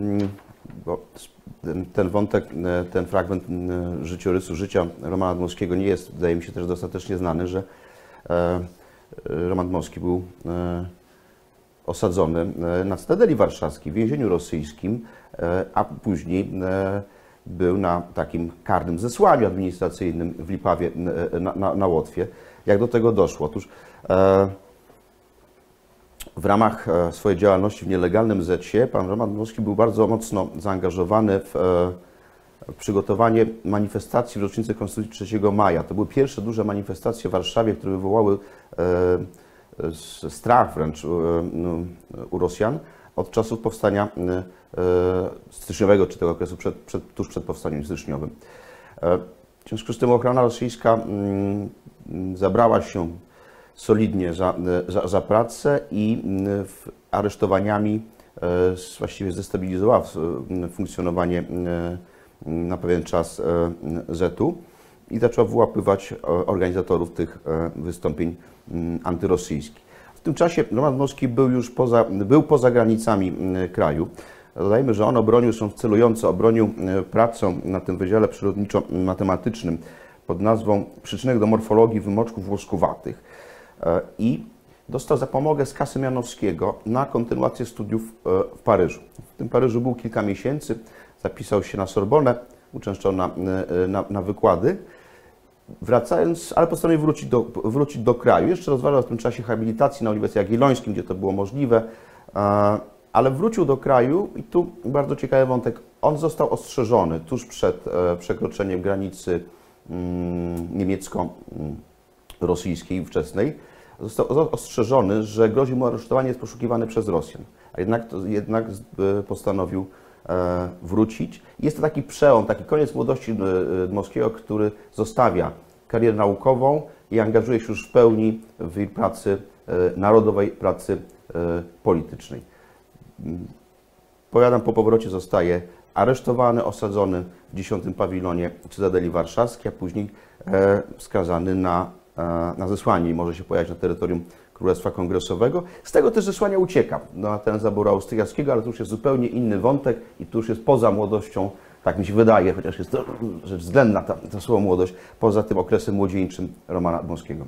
bo ten wątek, ten fragment życiorysu życia Romana Dmowskiego nie jest, wydaje mi się, też dostatecznie znany, że Roman Dmowski był osadzony na Cytadeli Warszawskiej, w więzieniu rosyjskim, a później był na takim karnym zesłaniu administracyjnym w Lipawie na Łotwie. Jak do tego doszło? Otóż w ramach swojej działalności w nielegalnym ZC pan Roman Dmowski był bardzo mocno zaangażowany w przygotowanie manifestacji w rocznicę Konstytucji 3 maja. To były pierwsze duże manifestacje w Warszawie, które wywołały strach wręcz u Rosjan od czasów powstania styczniowego, czy tego okresu tuż przed powstaniem styczniowym. W związku z tym ochrona rosyjska zabrała się solidnie za pracę i aresztowaniami właściwie zdestabilizowała funkcjonowanie na pewien czas ZET-u i zaczęła wyłapywać organizatorów tych wystąpień antyrosyjskich. W tym czasie Roman Dmowski był poza granicami kraju. Dodajmy, że on celująco obronił pracę na tym Wydziale Przyrodniczo-Matematycznym pod nazwą Przyczynek do morfologii wymoczków łoskowatych i dostał zapomogę z kasy Mianowskiego na kontynuację studiów w Paryżu. W tym Paryżu był kilka miesięcy, zapisał się na Sorbonę, uczęszczał na wykłady. Wracając, ale postanowił wrócić do kraju. Jeszcze rozważał w tym czasie habilitacji na Uniwersytecie Jagiellońskim, gdzie to było możliwe, ale wrócił do kraju i tu bardzo ciekawy wątek. On został ostrzeżony tuż przed przekroczeniem granicy niemiecko-rosyjskiej wczesnej, został ostrzeżony, że grozi mu aresztowanie, jest poszukiwany przez Rosjan. A jednak postanowił wrócić. Jest to taki przełom, taki koniec młodości Dmowskiego, który zostawia karierę naukową i angażuje się już w pełni w pracy narodowej, pracy politycznej. Powiadam, po powrocie zostaje aresztowany, osadzony w 10 pawilonie Cytadeli Warszawskiej, a później skazany na zesłanie i może się pojawić na terytorium Królestwa Kongresowego. Z tego też zesłania ucieka na teren zaboru austriackiego, ale to już jest zupełnie inny wątek i tu już jest poza młodością, tak mi się wydaje, chociaż jest to rzecz względna, ta słowo młodość, poza tym okresem młodzieńczym Romana Dmowskiego.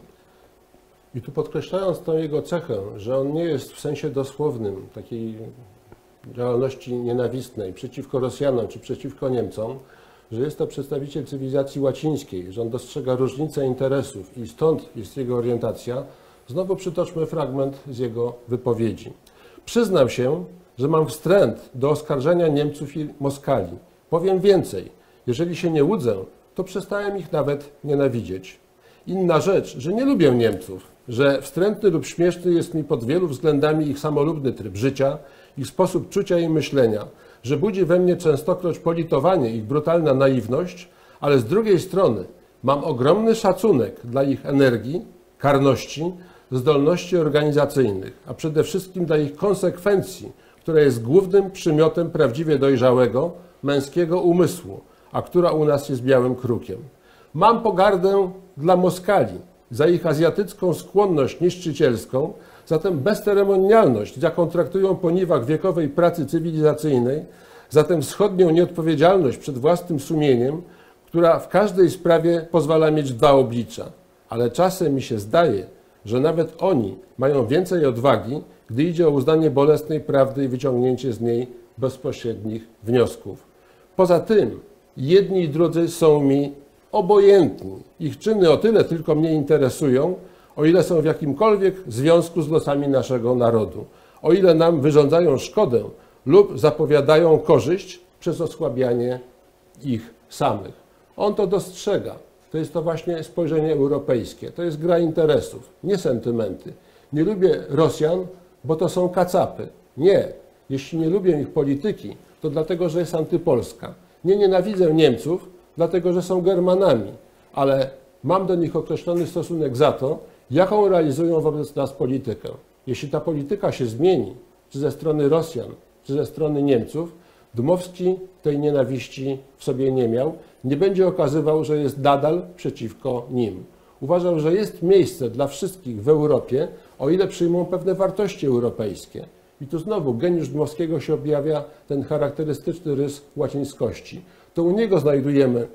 I tu podkreślając tą jego cechę, że on nie jest w sensie dosłownym takiej działalności nienawistnej przeciwko Rosjanom czy przeciwko Niemcom, że jest to przedstawiciel cywilizacji łacińskiej, że on dostrzega różnice interesów i stąd jest jego orientacja, znowu przytoczmy fragment z jego wypowiedzi. Przyznam się, że mam wstręt do oskarżenia Niemców i Moskali. Powiem więcej, jeżeli się nie łudzę, to przestałem ich nawet nienawidzieć. Inna rzecz, że nie lubię Niemców, że wstrętny lub śmieszny jest mi pod wielu względami ich samolubny tryb życia, ich sposób czucia i myślenia, że budzi we mnie częstokroć politowanie ich brutalna naiwność, ale z drugiej strony mam ogromny szacunek dla ich energii, karności, zdolności organizacyjnych, a przede wszystkim dla ich konsekwencji, która jest głównym przymiotem prawdziwie dojrzałego, męskiego umysłu, a która u nas jest białym krukiem. Mam pogardę dla Moskali za ich azjatycką skłonność niszczycielską, za tę bezceremonialność, z jaką traktują po niwach wiekowej pracy cywilizacyjnej, za tę wschodnią nieodpowiedzialność przed własnym sumieniem, która w każdej sprawie pozwala mieć dwa oblicza. Ale czasem mi się zdaje, że nawet oni mają więcej odwagi, gdy idzie o uznanie bolesnej prawdy i wyciągnięcie z niej bezpośrednich wniosków. Poza tym jedni i drudzy są mi obojętni. Ich czyny o tyle tylko mnie interesują, o ile są w jakimkolwiek związku z losami naszego narodu, o ile nam wyrządzają szkodę lub zapowiadają korzyść przez osłabianie ich samych. On to dostrzega. To jest to właśnie spojrzenie europejskie. To jest gra interesów, nie sentymenty. Nie lubię Rosjan, bo to są kacapy. Nie. Jeśli nie lubię ich polityki, to dlatego, że jest antypolska. Nie nienawidzę Niemców, dlatego, że są Germanami, ale mam do nich określony stosunek za to, jaką realizują wobec nas politykę. Jeśli ta polityka się zmieni, czy ze strony Rosjan, czy ze strony Niemców, Dmowski tej nienawiści w sobie nie miał, nie będzie okazywał, że jest nadal przeciwko nim. Uważał, że jest miejsce dla wszystkich w Europie, o ile przyjmą pewne wartości europejskie. I tu znowu geniusz Dmowskiego się objawia ten charakterystyczny rys łacińskości. To u niego znajdujemy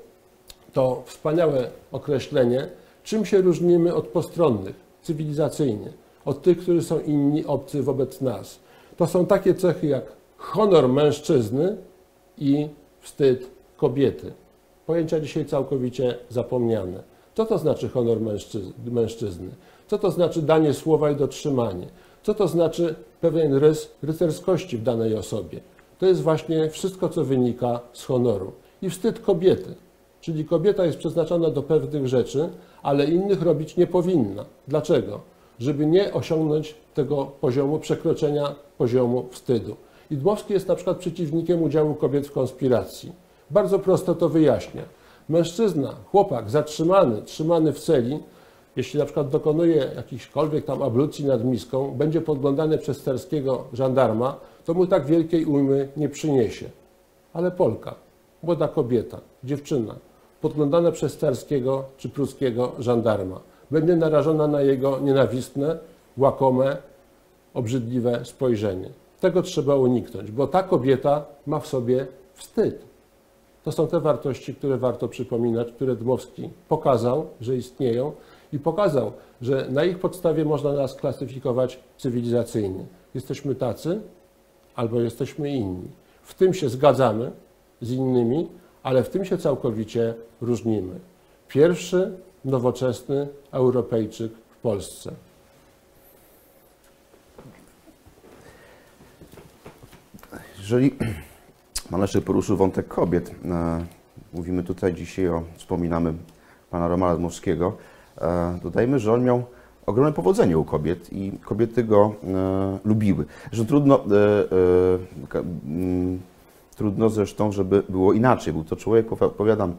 to wspaniałe określenie, czym się różnimy od postronnych, cywilizacyjnie, od tych, którzy są inni, obcy wobec nas. To są takie cechy jak honor mężczyzny i wstyd kobiety. Pojęcia dzisiaj całkowicie zapomniane. Co to znaczy honor mężczyzny? Co to znaczy danie słowa i dotrzymanie? Co to znaczy pewien rys rycerskości w danej osobie? To jest właśnie wszystko, co wynika z honoru. I wstyd kobiety. Czyli kobieta jest przeznaczona do pewnych rzeczy, ale innych robić nie powinna. Dlaczego? Żeby nie osiągnąć tego poziomu przekroczenia poziomu wstydu. I Dmowski jest na przykład przeciwnikiem udziału kobiet w konspiracji. Bardzo prosto to wyjaśnia. Mężczyzna, chłopak zatrzymany, trzymany w celi, jeśli na przykład dokonuje jakichkolwiek tam ablucji nad miską, będzie podglądany przez sterskiego żandarma, to mu tak wielkiej ujmy nie przyniesie. Ale Polka, młoda kobieta, dziewczyna, podglądana przez sterskiego czy pruskiego żandarma, będzie narażona na jego nienawistne, łakome, obrzydliwe spojrzenie. Tego trzeba uniknąć, bo ta kobieta ma w sobie wstyd. To są te wartości, które warto przypominać, które Dmowski pokazał, że istnieją i pokazał, że na ich podstawie można nas klasyfikować cywilizacyjnie. Jesteśmy tacy albo jesteśmy inni. W tym się zgadzamy z innymi, ale w tym się całkowicie różnimy. Pierwszy nowoczesny Europejczyk w Polsce. Jeżeli Pan jeszcze poruszył wątek kobiet, mówimy tutaj dzisiaj wspominamy pana Romana Dmowskiego, dodajmy, że on miał ogromne powodzenie u kobiet i kobiety go lubiły. Zresztą trudno zresztą, żeby było inaczej. Był to człowiek, powiadam,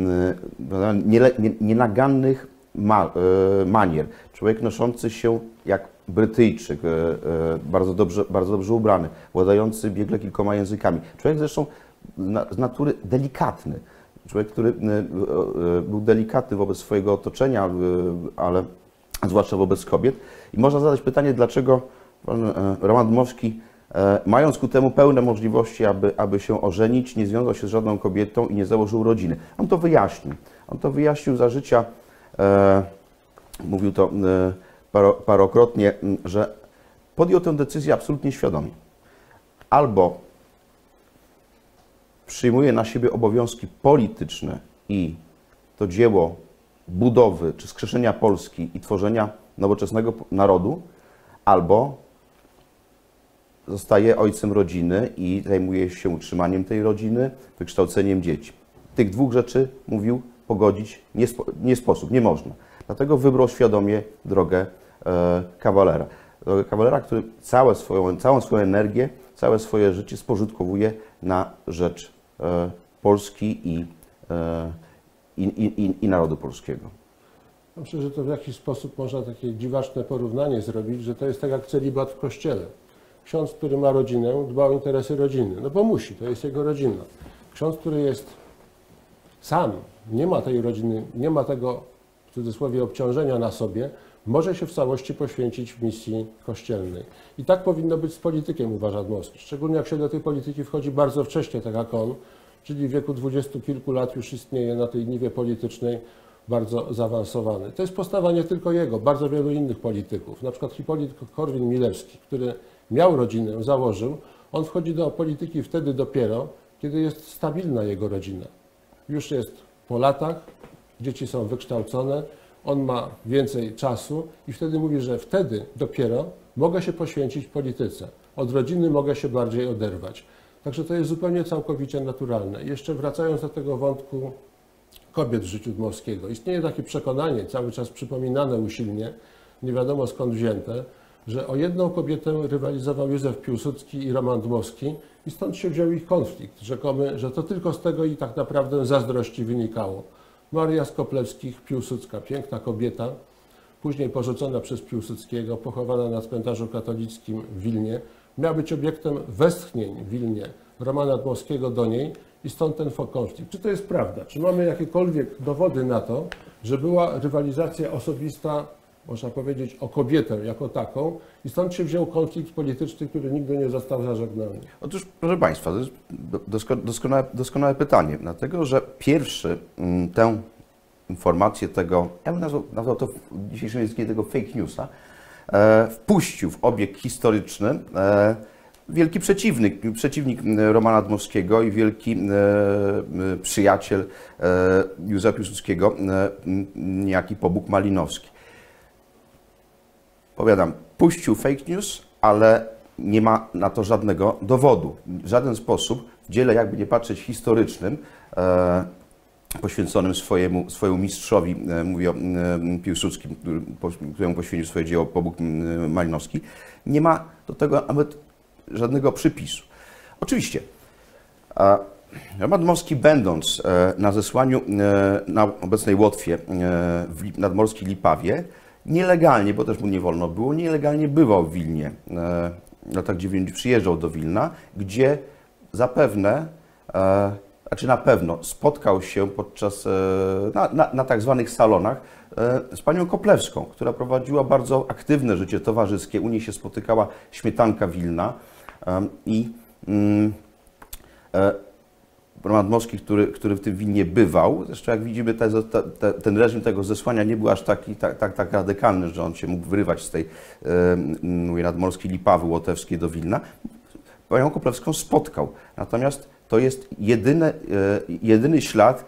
nienagannych manier. Człowiek noszący się jak Brytyjczyk, bardzo dobrze ubrany, władający biegle kilkoma językami. Człowiek zresztą z natury delikatny. Człowiek, który był delikatny wobec swojego otoczenia, ale zwłaszcza wobec kobiet. I można zadać pytanie, dlaczego pan Roman Dmowski, mając ku temu pełne możliwości, aby się ożenić, nie związał się z żadną kobietą i nie założył rodziny. On to wyjaśnił. On to wyjaśnił za życia, mówił to parokrotnie, że podjął tę decyzję absolutnie świadomie. Albo przyjmuje na siebie obowiązki polityczne i to dzieło budowy czy skrzeszenia Polski i tworzenia nowoczesnego narodu, albo zostaje ojcem rodziny i zajmuje się utrzymaniem tej rodziny, wykształceniem dzieci. Tych dwóch rzeczy, mówił, pogodzić nie sposób, nie można. Dlatego wybrał świadomie drogę kawalera. Drogę kawalera, który całą swoją energię, całe swoje życie spożytkowuje na rzecz Polski i narodu polskiego. Myślę, że to w jakiś sposób można takie dziwaczne porównanie zrobić, że to jest tak jak celibat w kościele. Ksiądz, który ma rodzinę, dba o interesy rodziny, no bo musi, to jest jego rodzina. Ksiądz, który jest sam, nie ma tej rodziny, nie ma tego, w cudzysłowie, obciążenia na sobie, może się w całości poświęcić w misji kościelnej. I tak powinno być z politykiem, uważa Dmowski. Szczególnie jak się do tej polityki wchodzi bardzo wcześnie, tak jak on, czyli w wieku 20 kilku lat już istnieje na tej niwie politycznej bardzo zaawansowany. To jest postawa nie tylko jego, bardzo wielu innych polityków. Na przykład Hipolit Korwin-Milewski, który miał rodzinę, założył, on wchodzi do polityki wtedy dopiero, kiedy jest stabilna jego rodzina. Już jest po latach, dzieci są wykształcone, on ma więcej czasu i wtedy mówi, że wtedy dopiero mogę się poświęcić polityce. Od rodziny mogę się bardziej oderwać. Także to jest zupełnie całkowicie naturalne. Jeszcze wracając do tego wątku kobiet w życiu Dmowskiego. Istnieje takie przekonanie, cały czas przypominane usilnie, nie wiadomo skąd wzięte, że o jedną kobietę rywalizował Józef Piłsudski i Roman Dmowski i stąd się wziął ich konflikt. Rzekomy, że to tylko z tego i tak naprawdę zazdrości wynikało. Maria Skoplewskich-Piłsudska, piękna kobieta, później porzucona przez Piłsudskiego, pochowana na cmentarzu katolickim w Wilnie, miała być obiektem westchnień w Wilnie Romana Dmowskiego do niej i stąd ten konflikt. Czy to jest prawda? Czy mamy jakiekolwiek dowody na to, że była rywalizacja osobista, można powiedzieć, o kobietę jako taką i stąd się wziął konflikt polityczny, który nigdy nie został zażegnany? Otóż, proszę Państwa, to jest doskonałe pytanie, dlatego że pierwszy tę informację tego, ja bym nazwał to w dzisiejszym języku tego fake newsa, wpuścił w obieg historyczny wielki przeciwnik Romana Dmowskiego i wielki przyjaciel Józefa Piłsudskiego, niejaki Pobuk Malinowski. Powiadam, puścił fake news, ale nie ma na to żadnego dowodu. W żaden sposób w dziele, jakby nie patrzeć, historycznym, poświęconym swojemu mistrzowi, mówię o Piłsudskim, któremu poświęcił swoje dzieło Pobuk Malinowski, nie ma do tego nawet żadnego przypisu. Oczywiście, Roman Dmowski, będąc na zesłaniu na obecnej Łotwie w nadmorskiej Lipawie, nielegalnie, bo też mu nie wolno było, nielegalnie bywał w Wilnie. W latach 90 przyjeżdżał do Wilna, gdzie zapewne, znaczy na pewno spotkał się podczas, na tak zwanych salonach z panią Koplewską, która prowadziła bardzo aktywne życie towarzyskie. U niej się spotykała śmietanka Wilna i Roman Dmowski, który w tym Wilnie bywał, zresztą jak widzimy, ten reżim tego zesłania nie był aż tak radykalny, że on się mógł wyrywać z tej nadmorskiej Lipawy łotewskiej do Wilna. Panią Koplewską spotkał. Natomiast to jest jedyny ślad,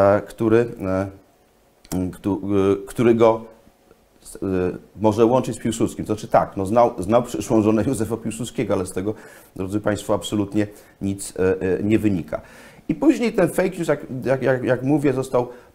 który go może łączyć z Piłsudskim. To znaczy tak, no znał przyszłą żonę Józefa Piłsudskiego, ale z tego, drodzy Państwo, absolutnie nic nie wynika. I później ten fake news, jak mówię, został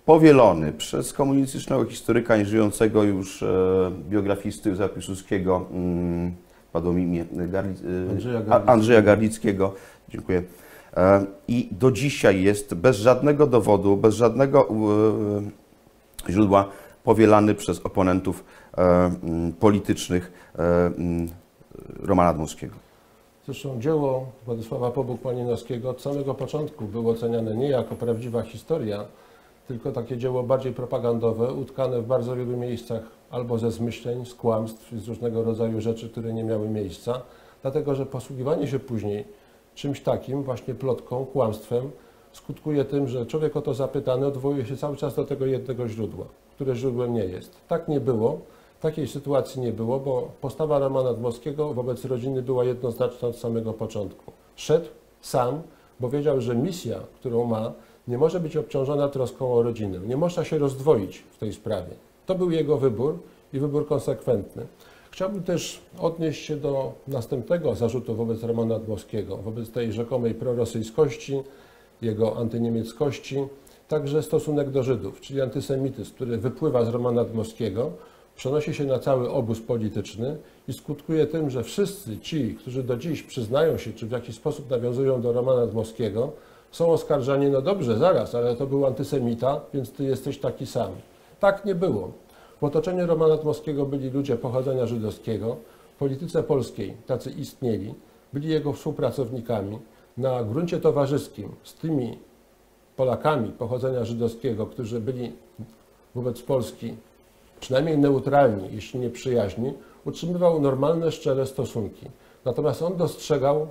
powielony przez komunistycznego historyka, nieżyjącego już biografisty Józefa Piłsudskiego, padło mi imię, Andrzeja Garlickiego, dziękuję. I do dzisiaj jest bez żadnego dowodu, bez żadnego źródła powielany przez oponentów politycznych Romana Dmowskiego. Zresztą dzieło Władysława Pobuk-Malinowskiego od samego początku było oceniane nie jako prawdziwa historia, tylko takie dzieło bardziej propagandowe, utkane w bardzo wielu miejscach albo ze zmyśleń, z kłamstw, z różnego rodzaju rzeczy, które nie miały miejsca, dlatego że posługiwanie się później czymś takim, właśnie plotką, kłamstwem, skutkuje tym, że człowiek o to zapytany odwołuje się cały czas do tego jednego źródła, które źródłem nie jest. Tak nie było, takiej sytuacji nie było, bo postawa Romana Dmowskiego wobec rodziny była jednoznaczna od samego początku. Szedł sam, bo wiedział, że misja, którą ma, nie może być obciążona troską o rodzinę. Nie można się rozdwoić w tej sprawie. To był jego wybór i wybór konsekwentny. Chciałbym też odnieść się do następnego zarzutu wobec Romana Dmowskiego, wobec tej rzekomej prorosyjskości, jego antyniemieckości, także stosunek do Żydów, czyli antysemityzm, który wypływa z Romana Dmowskiego, przenosi się na cały obóz polityczny i skutkuje tym, że wszyscy ci, którzy do dziś przyznają się, czy w jakiś sposób nawiązują do Romana Dmowskiego, są oskarżani, no dobrze, zaraz, ale to był antysemita, więc ty jesteś taki sam. Tak nie było. W otoczeniu Romana Dmowskiego byli ludzie pochodzenia żydowskiego, w polityce polskiej tacy istnieli, byli jego współpracownikami. Na gruncie towarzyskim z tymi Polakami pochodzenia żydowskiego, którzy byli wobec Polski przynajmniej neutralni, jeśli nie przyjaźni, utrzymywał normalne, szczere stosunki. Natomiast on dostrzegał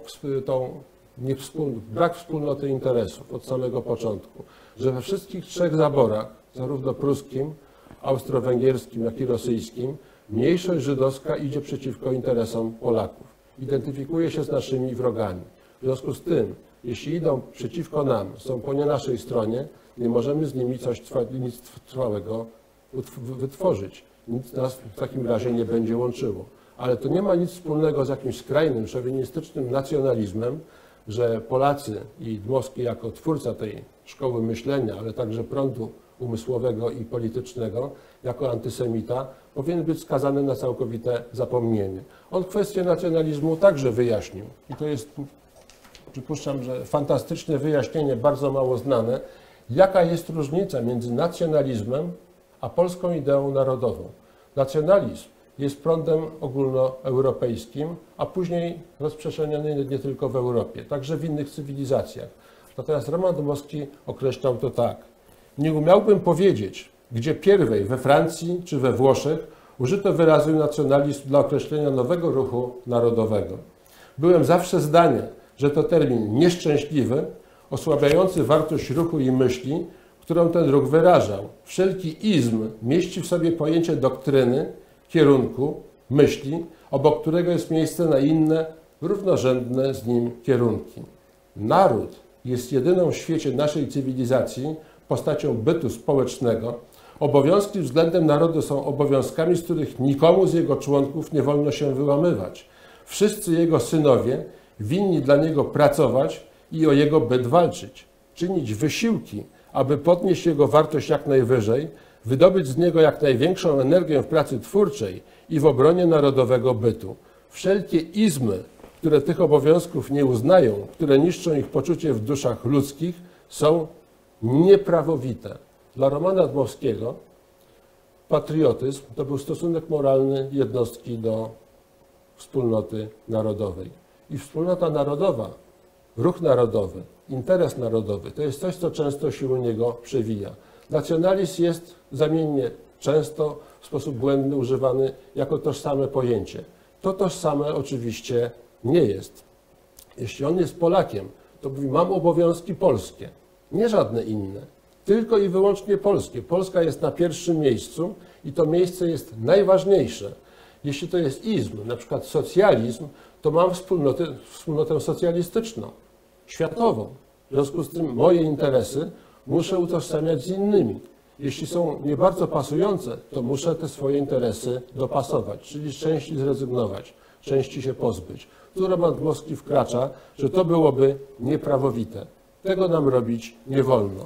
brak wspólnoty interesów od samego początku, że we wszystkich trzech zaborach, zarówno pruskim, austro-węgierskim, jak i rosyjskim, mniejszość żydowska idzie przeciwko interesom Polaków. Identyfikuje się z naszymi wrogami. W związku z tym, jeśli idą przeciwko nam, są po nie naszej stronie, nie możemy z nimi nic trwałego wytworzyć. Nic nas w takim razie nie będzie łączyło. Ale to nie ma nic wspólnego z jakimś skrajnym, szowinistycznym nacjonalizmem, że Polacy i Dmowski jako twórca tej szkoły myślenia, ale także prądu umysłowego i politycznego, jako antysemita, powinien być skazany na całkowite zapomnienie. On kwestię nacjonalizmu także wyjaśnił. I to jest, przypuszczam, że fantastyczne wyjaśnienie, bardzo mało znane, jaka jest różnica między nacjonalizmem a polską ideą narodową. Nacjonalizm jest prądem ogólnoeuropejskim, a później rozprzestrzeniony nie tylko w Europie, także w innych cywilizacjach. Natomiast Roman Dmowski określał to tak. Nie umiałbym powiedzieć, gdzie pierwej, we Francji czy we Włoszech, użyto wyrazu nacjonalizm dla określenia nowego ruchu narodowego. Byłem zawsze zdania, że to termin nieszczęśliwy, osłabiający wartość ruchu i myśli, którą ten ruch wyrażał. Wszelki izm mieści w sobie pojęcie doktryny, kierunku, myśli, obok którego jest miejsce na inne, równorzędne z nim kierunki. Naród jest jedyną w świecie naszej cywilizacji postacią bytu społecznego. Obowiązki względem narodu są obowiązkami, z których nikomu z jego członków nie wolno się wyłamywać. Wszyscy jego synowie winni dla niego pracować i o jego byt walczyć, czynić wysiłki, aby podnieść jego wartość jak najwyżej, wydobyć z niego jak największą energię w pracy twórczej i w obronie narodowego bytu. Wszelkie izmy, które tych obowiązków nie uznają, które niszczą ich poczucie w duszach ludzkich, są nieprawowite. Dla Romana Dmowskiego patriotyzm to był stosunek moralny jednostki do wspólnoty narodowej. I wspólnota narodowa, ruch narodowy, interes narodowy to jest coś, co często się u niego przewija. Nacjonalizm jest zamiennie często w sposób błędny używany jako tożsame pojęcie. To tożsame oczywiście nie jest. Jeśli on jest Polakiem, to mówi, mam obowiązki polskie, nie żadne inne, tylko i wyłącznie polskie. Polska jest na pierwszym miejscu i to miejsce jest najważniejsze. Jeśli to jest izm, na przykład socjalizm, to mam wspólnotę socjalistyczną, światową. W związku z tym moje interesy muszę utożsamiać z innymi. Jeśli są nie bardzo pasujące, to muszę te swoje interesy dopasować, czyli z części zrezygnować, części się pozbyć. Tu Roman Dmowski wkracza, że to byłoby nieprawowite. Tego nam robić nie wolno.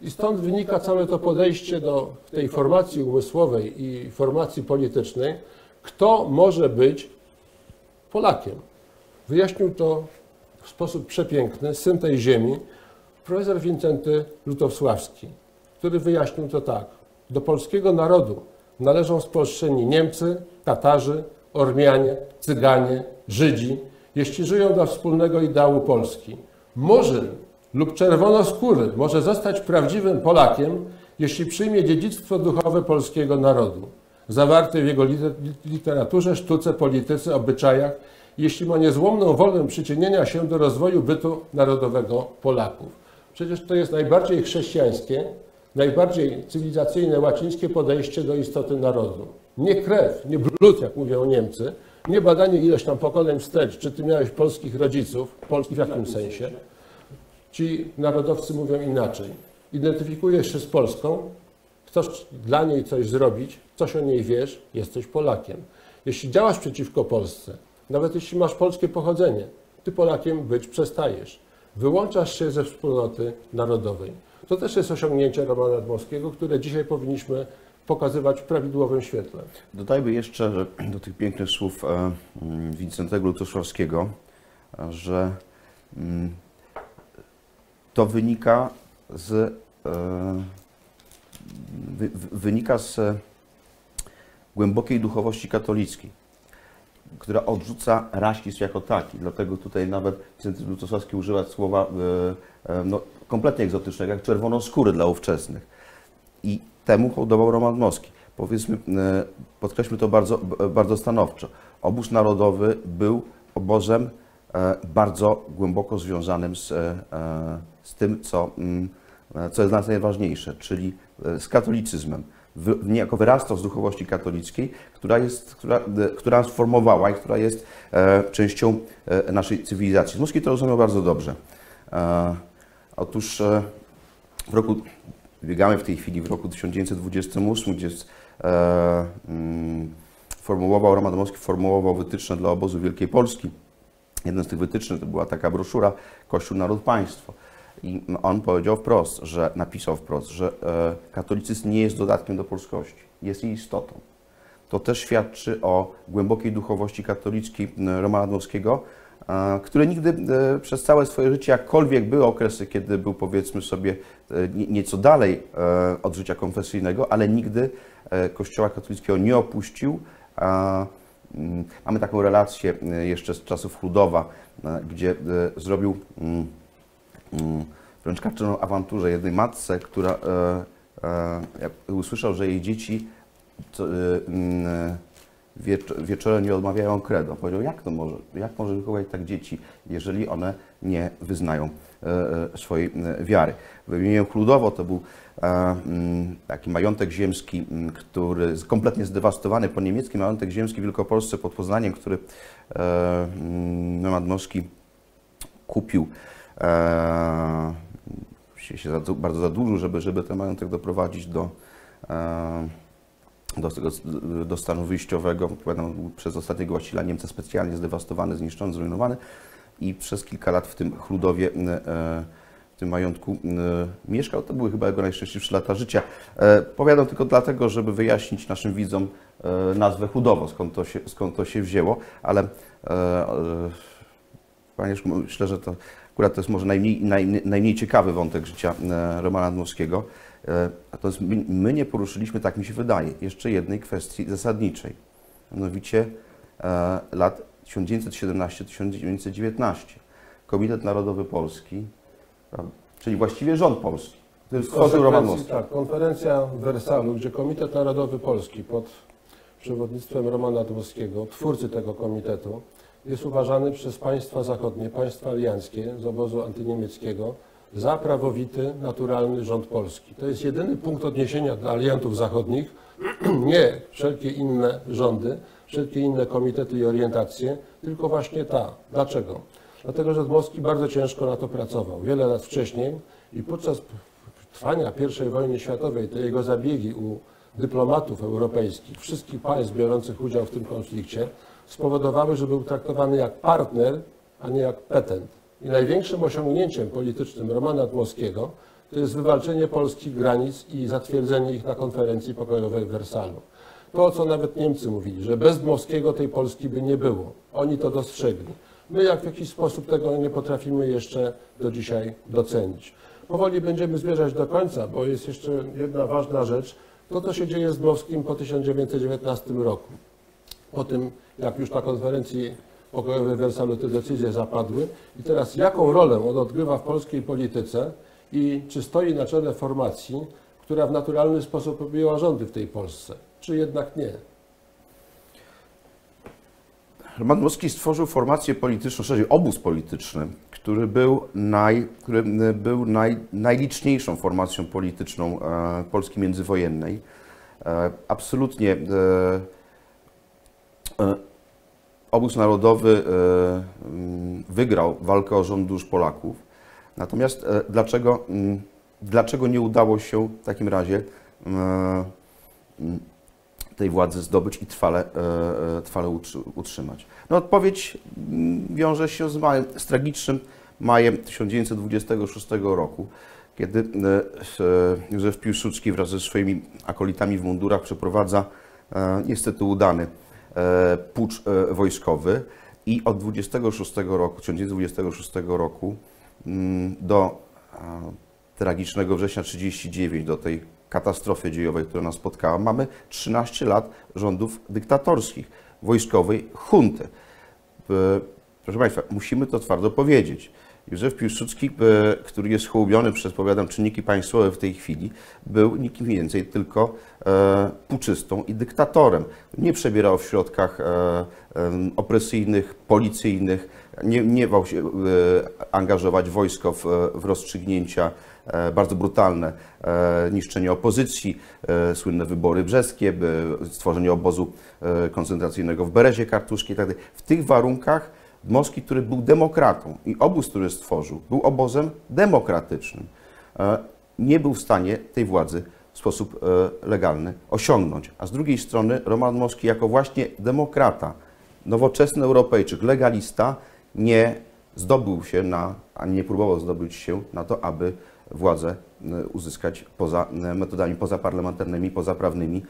I stąd wynika całe to podejście do tej formacji umysłowej i formacji politycznej, kto może być Polakiem. Wyjaśnił to w sposób przepiękny syn tej ziemi, profesor Wincenty Lutosławski, który wyjaśnił to tak. Do polskiego narodu należą spolszczeni Niemcy, Tatarzy, Ormianie, Cyganie, Żydzi, jeśli żyją dla wspólnego ideału Polski. Murzyn lub czerwonoskóry może zostać prawdziwym Polakiem, jeśli przyjmie dziedzictwo duchowe polskiego narodu, zawarte w jego literaturze, sztuce, polityce, obyczajach, jeśli ma niezłomną wolę przyczynienia się do rozwoju bytu narodowego Polaków. Przecież to jest najbardziej chrześcijańskie, najbardziej cywilizacyjne, łacińskie podejście do istoty narodu. Nie krew, nie blut, jak mówią Niemcy, nie badanie ileś tam pokoleń wstecz, czy ty miałeś polskich rodziców, polskich w jakim sensie. Ci narodowcy mówią inaczej. Identyfikujesz się z Polską, chcesz dla niej coś zrobić, coś o niej wiesz, jesteś Polakiem. Jeśli działasz przeciwko Polsce, nawet jeśli masz polskie pochodzenie, ty Polakiem być przestajesz. Wyłączasz się ze wspólnoty narodowej. To też jest osiągnięcie Romana Dmowskiego, które dzisiaj powinniśmy pokazywać w prawidłowym świetle. Dodajmy jeszcze że do tych pięknych słów Wincentego Lutosławskiego, że to wynika z głębokiej duchowości katolickiej, która odrzuca rasizm jako taki. Dlatego tutaj nawet Wincenty Lutosławski używa słowa kompletnie egzotycznego, jak czerwonoskóry dla ówczesnych. I temu hołdował Roman Dmowski. Powiedzmy, podkreślmy to bardzo, bardzo stanowczo. Obóz narodowy był obozem bardzo głęboko związanym z tym, co jest dla nas najważniejsze, czyli z katolicyzmem. Niejako wyrastał z duchowości katolickiej, która nas formowała i która jest częścią naszej cywilizacji. Dmowski to rozumiał bardzo dobrze. Otóż biegamy w tej chwili w roku 1928, gdzie Roman Dmowski formułował wytyczne dla obozu Wielkiej Polski. Jeden z tych wytycznych to była taka broszura Kościół, Naród, Państwo. I on napisał wprost, że katolicyzm nie jest dodatkiem do polskości, jest jej istotą. To też świadczy o głębokiej duchowości katolickiej Romana Dmowskiego, który nigdy przez całe swoje życie, jakkolwiek były okresy, kiedy był, powiedzmy sobie, nieco dalej od życia konfesyjnego, ale nigdy Kościoła katolickiego nie opuścił. Mamy taką relację jeszcze z czasów Chludowa, gdzie zrobił wręcz karczemną awanturę jednej matce, która jak usłyszał, że jej dzieci wieczorem nie odmawiają credo. Powiedział, jak może wychować tak dzieci, jeżeli one nie wyznają swojej wiary. Wymieniłem Chludowo, to był taki majątek ziemski, który kompletnie zdewastowany po niemiecki majątek ziemski w Wielkopolsce pod Poznaniem, który Roman Dmowski kupił. Się bardzo zadłużył, żeby ten majątek doprowadzić do stanu wyjściowego. Był przez ostatniego właściciela Niemca specjalnie zdewastowany, zniszczony, zrujnowany i przez kilka lat w tym Chludowie, w tym majątku mieszkał. To były chyba jego najszczęśliwsze lata życia. Powiadam tylko dlatego, żeby wyjaśnić naszym widzom nazwę Chludowo, skąd to się wzięło, ale panie Leszku, myślę, że to akurat to jest może najmniej ciekawy wątek życia Romana Dmowskiego. Natomiast my nie poruszyliśmy, tak mi się wydaje, jeszcze jednej kwestii zasadniczej. Mianowicie lat 1917-1919. Komitet Narodowy Polski, czyli właściwie rząd polski, który stworzył Roman Dmowski. Tak, konferencja w Wersalu, gdzie Komitet Narodowy Polski pod przewodnictwem Romana Dmowskiego, twórcy tego komitetu, jest uważany przez państwa zachodnie, państwa alianckie z obozu antyniemieckiego za prawowity, naturalny rząd polski. To jest jedyny punkt odniesienia dla aliantów zachodnich, nie wszelkie inne rządy, wszelkie inne komitety i orientacje, tylko właśnie ta. Dlaczego? Dlatego, że Dmowski bardzo ciężko na to pracował. Wiele lat wcześniej i podczas trwania I wojny światowej te jego zabiegi u dyplomatów europejskich, wszystkich państw biorących udział w tym konflikcie, spowodowały, że był traktowany jak partner, a nie jak petent. I największym osiągnięciem politycznym Romana Dmowskiego to jest wywalczenie polskich granic i zatwierdzenie ich na konferencji pokojowej w Wersalu. To, co nawet Niemcy mówili, że bez Dmowskiego tej Polski by nie było. Oni to dostrzegli. My jak w jakiś sposób tego nie potrafimy jeszcze do dzisiaj docenić. Powoli będziemy zmierzać do końca, bo jest jeszcze jedna ważna rzecz. To, co się dzieje z Dmowskim po 1919 roku. Po tym, jak już na konferencji pokojowej w Wersalu te decyzje zapadły. I teraz jaką rolę on odgrywa w polskiej polityce i czy stoi na czele formacji, która w naturalny sposób objęła rządy w tej Polsce, czy jednak nie? Roman Dmowski stworzył formację polityczną, szerzej obóz polityczny, który był najliczniejszą formacją polityczną Polski międzywojennej. Absolutnie obóz narodowy wygrał walkę o rząd dusz Polaków. Natomiast dlaczego nie udało się w takim razie tej władzy zdobyć i trwale utrzymać? No, odpowiedź wiąże się z tragicznym majem 1926 roku, kiedy Józef Piłsudski wraz ze swoimi akolitami w mundurach przeprowadza niestety udany pucz wojskowy i od 1926 roku do tragicznego września 1939, do tej katastrofy dziejowej, która nas spotkała, mamy 13 lat rządów dyktatorskich, wojskowej junty. Proszę Państwa, musimy to twardo powiedzieć. Józef Piłsudski, który jest hołubiony przez, powiadam, czynniki państwowe w tej chwili, był nikim więcej tylko puczystą i dyktatorem. Nie przebierał w środkach opresyjnych, policyjnych, nie bał się angażować wojsko w rozstrzygnięcia bardzo brutalne, niszczenie opozycji, słynne wybory brzeskie, stworzenie obozu koncentracyjnego w Berezie Kartuszki itd. W tych warunkach Dmowski, który był demokratą i obóz, który stworzył, był obozem demokratycznym, nie był w stanie tej władzy w sposób legalny osiągnąć. A z drugiej strony Roman Dmowski jako właśnie demokrata, nowoczesny Europejczyk, legalista nie zdobył się ani nie próbował zdobyć się na to, aby władzę uzyskać poza metodami pozaparlamentarnymi, pozaprawnymi,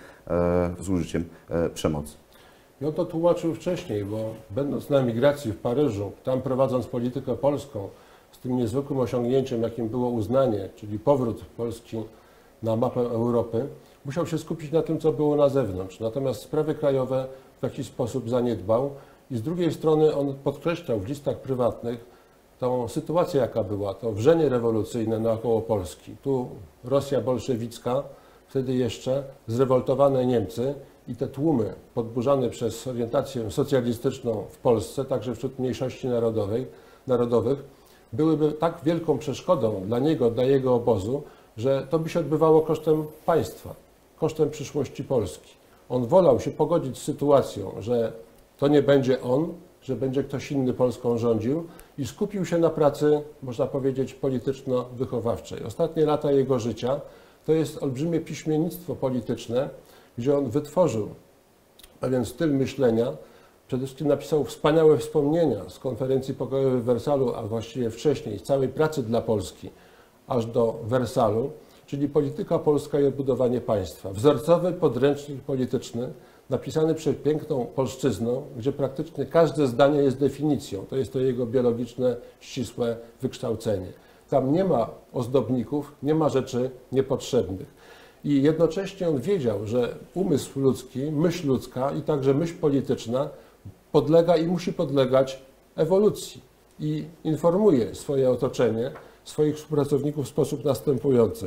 z użyciem przemocy. I on to tłumaczył wcześniej, bo będąc na emigracji w Paryżu, tam prowadząc politykę polską, z tym niezwykłym osiągnięciem, jakim było uznanie, czyli powrót Polski na mapę Europy, musiał się skupić na tym, co było na zewnątrz. Natomiast sprawy krajowe w jakiś sposób zaniedbał i z drugiej strony on podkreślał w listach prywatnych tą sytuację, jaka była, to wrzenie rewolucyjne naokoło Polski. Tu Rosja bolszewicka, wtedy jeszcze zrewoltowane Niemcy i te tłumy podburzane przez orientację socjalistyczną w Polsce, także wśród mniejszości narodowych, byłyby tak wielką przeszkodą dla niego, dla jego obozu, że to by się odbywało kosztem państwa, kosztem przyszłości Polski. On wolał się pogodzić z sytuacją, że to nie będzie on, że będzie ktoś inny Polską rządził i skupił się na pracy, można powiedzieć, polityczno-wychowawczej. Ostatnie lata jego życia to jest olbrzymie piśmiennictwo polityczne, gdzie on wytworzył pewien styl myślenia. Przede wszystkim napisał wspaniałe wspomnienia z konferencji pokojowej w Wersalu, a właściwie wcześniej, z całej pracy dla Polski, aż do Wersalu, czyli polityka polska i odbudowanie państwa. Wzorcowy podręcznik polityczny, napisany przepiękną polszczyzną, gdzie praktycznie każde zdanie jest definicją. To jest to jego biologiczne, ścisłe wykształcenie. Tam nie ma ozdobników, nie ma rzeczy niepotrzebnych. I jednocześnie on wiedział, że umysł ludzki, myśl ludzka i także myśl polityczna podlega i musi podlegać ewolucji. I informuje swoje otoczenie, swoich współpracowników w sposób następujący.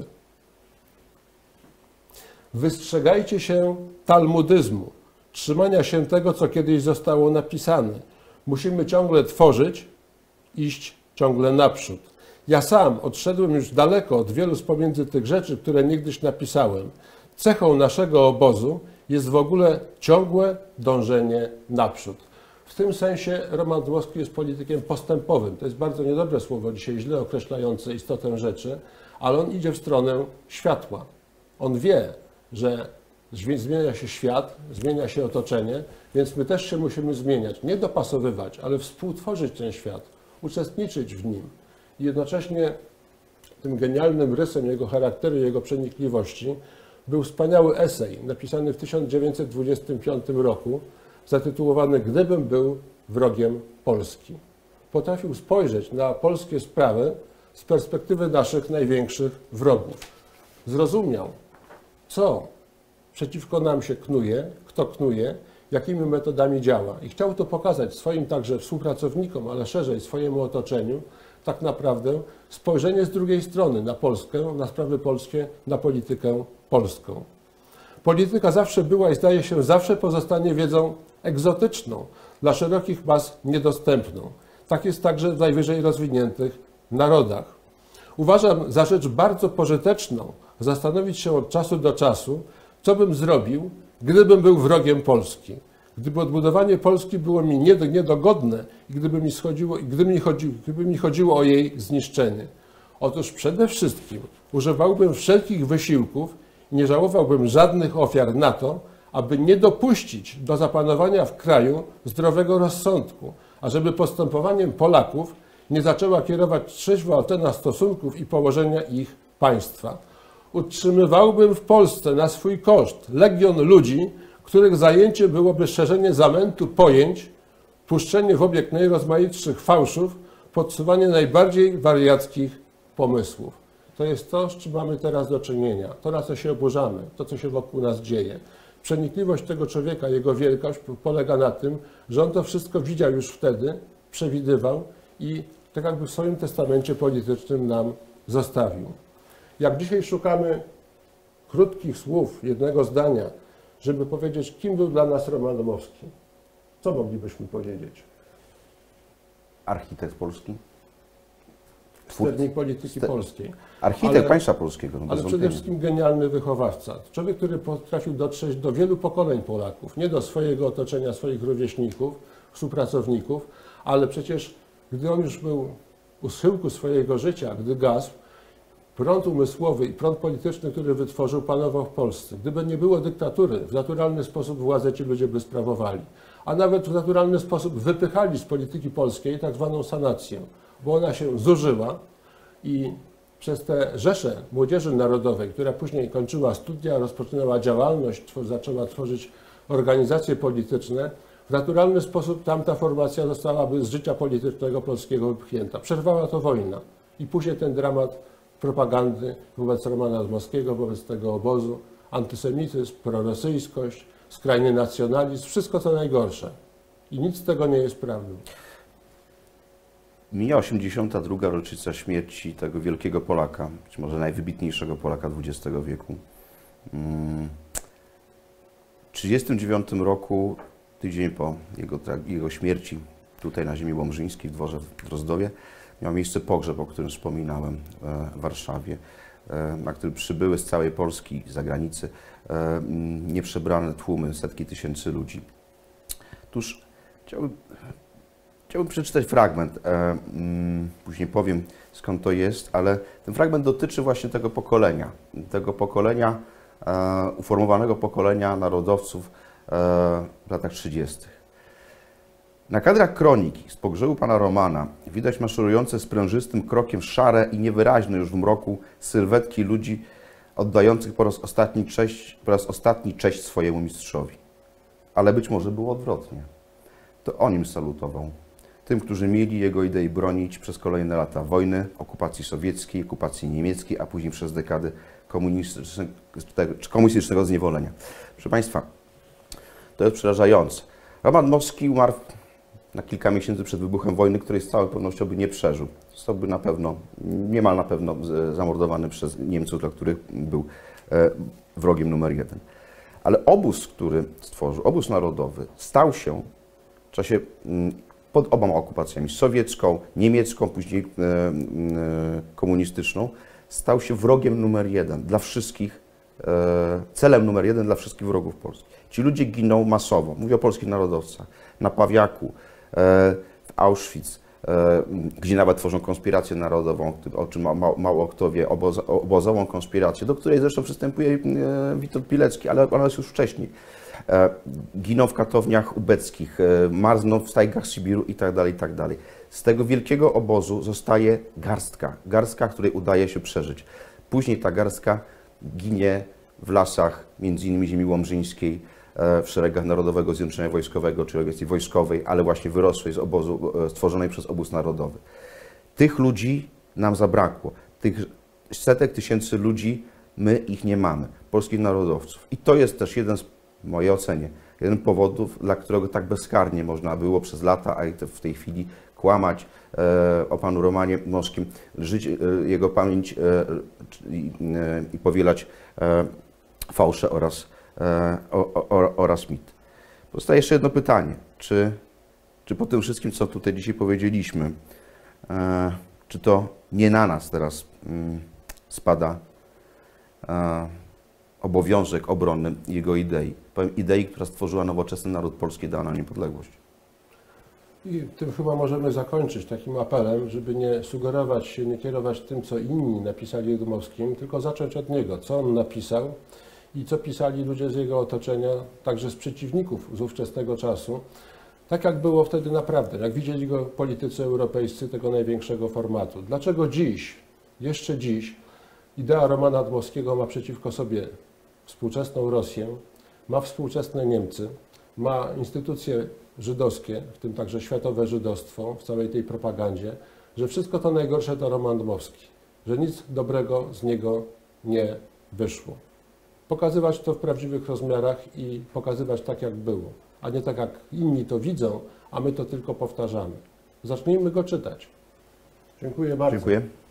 Wystrzegajcie się talmudyzmu, trzymania się tego, co kiedyś zostało napisane. Musimy ciągle tworzyć, iść ciągle naprzód. Ja sam odszedłem już daleko od wielu z pomiędzy tych rzeczy, które niegdyś napisałem. Cechą naszego obozu jest w ogóle ciągłe dążenie naprzód. W tym sensie Roman Dmowski jest politykiem postępowym. To jest bardzo niedobre słowo dzisiaj, źle określające istotę rzeczy, ale on idzie w stronę światła. On wie, że zmienia się świat, zmienia się otoczenie, więc my też się musimy zmieniać. Nie dopasowywać, ale współtworzyć ten świat, uczestniczyć w nim. I jednocześnie tym genialnym rysem jego charakteru i jego przenikliwości był wspaniały esej napisany w 1925 roku, zatytułowany „Gdybym był wrogiem Polski”. Potrafił spojrzeć na polskie sprawy z perspektywy naszych największych wrogów. Zrozumiał, co przeciwko nam się knuje, kto knuje, jakimi metodami działa. I chciał to pokazać swoim także współpracownikom, ale szerzej swojemu otoczeniu, tak naprawdę spojrzenie z drugiej strony na Polskę, na sprawy polskie, na politykę polską. Polityka zawsze była i zdaje się zawsze pozostanie wiedzą egzotyczną, dla szerokich mas niedostępną. Tak jest także w najwyżej rozwiniętych narodach. Uważam za rzecz bardzo pożyteczną zastanowić się od czasu do czasu, co bym zrobił, gdybym był wrogiem Polski. Gdyby odbudowanie Polski było mi niedogodne i gdyby mi chodziło o jej zniszczenie. Otóż przede wszystkim używałbym wszelkich wysiłków i nie żałowałbym żadnych ofiar na to, aby nie dopuścić do zapanowania w kraju zdrowego rozsądku, ażeby postępowaniem Polaków nie zaczęła kierować trzeźwa ocena stosunków i położenia ich państwa. Utrzymywałbym w Polsce na swój koszt legion ludzi, których zajęcie byłoby szerzenie zamętu pojęć, puszczenie w obieg najrozmaitszych fałszów, podsuwanie najbardziej wariackich pomysłów. To jest to, z czym mamy teraz do czynienia, to, na co się oburzamy, to, co się wokół nas dzieje. Przenikliwość tego człowieka, jego wielkość polega na tym, że on to wszystko widział już wtedy, przewidywał i tak jakby w swoim testamencie politycznym nam zostawił. Jak dzisiaj szukamy krótkich słów, jednego zdania, żeby powiedzieć, kim był dla nas Roman Dmowski, co moglibyśmy powiedzieć? Architekt polski. Sternik polityki polskiej. Architekt państwa polskiego. No ale przede wszystkim genialny wychowawca. Człowiek, który potrafił dotrzeć do wielu pokoleń Polaków, nie do swojego otoczenia, swoich rówieśników, współpracowników, ale przecież gdy on już był u schyłku swojego życia, gdy gasł, prąd umysłowy i prąd polityczny, który wytworzył, panował w Polsce. Gdyby nie było dyktatury, w naturalny sposób władzę ci ludzie by sprawowali. A nawet w naturalny sposób wypychali z polityki polskiej tak zwaną sanację, bo ona się zużyła i przez te rzesze młodzieży narodowej, która później kończyła studia, rozpoczynała działalność, zaczęła tworzyć organizacje polityczne, w naturalny sposób tamta formacja zostałaby z życia politycznego polskiego wypchnięta. Przerwała to wojna i później ten dramat propagandy wobec Romana Dmowskiego, wobec tego obozu, antysemityzm, prorosyjskość, skrajny nacjonalizm, wszystko co najgorsze. I nic z tego nie jest prawdą. Mija 82. rocznica śmierci tego wielkiego Polaka, być może najwybitniejszego Polaka XX wieku. W 1939 roku, tydzień po jego śmierci, tutaj na ziemi łomżyńskiej, w dworze w Drozdowie, miał miejsce pogrzeb, o którym wspominałem, w Warszawie, na który przybyły z całej Polski i zagranicy nieprzebrane tłumy, setki tysięcy ludzi. Otóż chciałbym przeczytać fragment, później powiem skąd to jest, ale ten fragment dotyczy właśnie tego pokolenia, uformowanego pokolenia narodowców w latach 30. Na kadrach kroniki z pogrzebu pana Romana widać maszerujące sprężystym krokiem szare i niewyraźne już w mroku sylwetki ludzi oddających po raz ostatni cześć swojemu mistrzowi. Ale być może było odwrotnie. To on im salutował. Tym, którzy mieli jego idei bronić przez kolejne lata wojny, okupacji sowieckiej, okupacji niemieckiej, a później przez dekady komunistycznego zniewolenia. Proszę Państwa, to jest przerażające. Roman Dmowski umarł na kilka miesięcy przed wybuchem wojny, której z całą pewnością by nie przeżył. Zostałby niemal na pewno zamordowany przez Niemców, dla których był wrogiem numer 1. Ale obóz, który stworzył, obóz narodowy, stał się w czasie pod oboma okupacjami, sowiecką, niemiecką, później komunistyczną, stał się wrogiem numer 1 dla wszystkich, celem numer 1 dla wszystkich wrogów Polski. Ci ludzie giną masowo, mówię o polskich narodowcach, na Pawiaku, w Auschwitz, gdzie nawet tworzą konspirację narodową, o czym mało kto wie, obozową konspirację, do której zresztą przystępuje Witold Pilecki, ale ona jest już wcześniej. Giną w katowniach ubeckich, marzną w stajgach Sibiru itd., itd. Z tego wielkiego obozu zostaje garstka, której udaje się przeżyć. Później ta garstka ginie w lasach, między innymi ziemi łomżyńskiej, w szeregach Narodowego Zjednoczenia Wojskowego, czy organizacji wojskowej, ale właśnie wyrosłej z obozu, stworzonej przez obóz narodowy. Tych ludzi nam zabrakło. Tych setek tysięcy ludzi, my ich nie mamy, polskich narodowców. I to jest też jeden z, w mojej ocenie, jeden z powodów, dla którego tak bezkarnie można było przez lata, a i w tej chwili kłamać o panu Romanie Dmowskim, żyć jego pamięć i powielać fałsze oraz mit. Pozostaje jeszcze jedno pytanie. Czy po tym wszystkim, co tutaj dzisiaj powiedzieliśmy, czy to nie na nas teraz spada obowiązek obrony jego idei? Powiem, idei, która stworzyła nowoczesny naród polski, dała nam niepodległość. I tym chyba możemy zakończyć takim apelem, żeby nie sugerować się, nie kierować tym, co inni napisali o Dmowskim, tylko zacząć od niego, co on napisał i co pisali ludzie z jego otoczenia, także z przeciwników z ówczesnego czasu. Tak jak było wtedy naprawdę, jak widzieli go politycy europejscy tego największego formatu. Dlaczego dziś, jeszcze dziś, idea Romana Dmowskiego ma przeciwko sobie współczesną Rosję, ma współczesne Niemcy, ma instytucje żydowskie, w tym także światowe żydostwo w całej tej propagandzie, że wszystko to najgorsze to Roman Dmowski, że nic dobrego z niego nie wyszło. Pokazywać to w prawdziwych rozmiarach i pokazywać tak, jak było, a nie tak, jak inni to widzą, a my to tylko powtarzamy. Zacznijmy go czytać. Dziękuję bardzo. Dziękuję.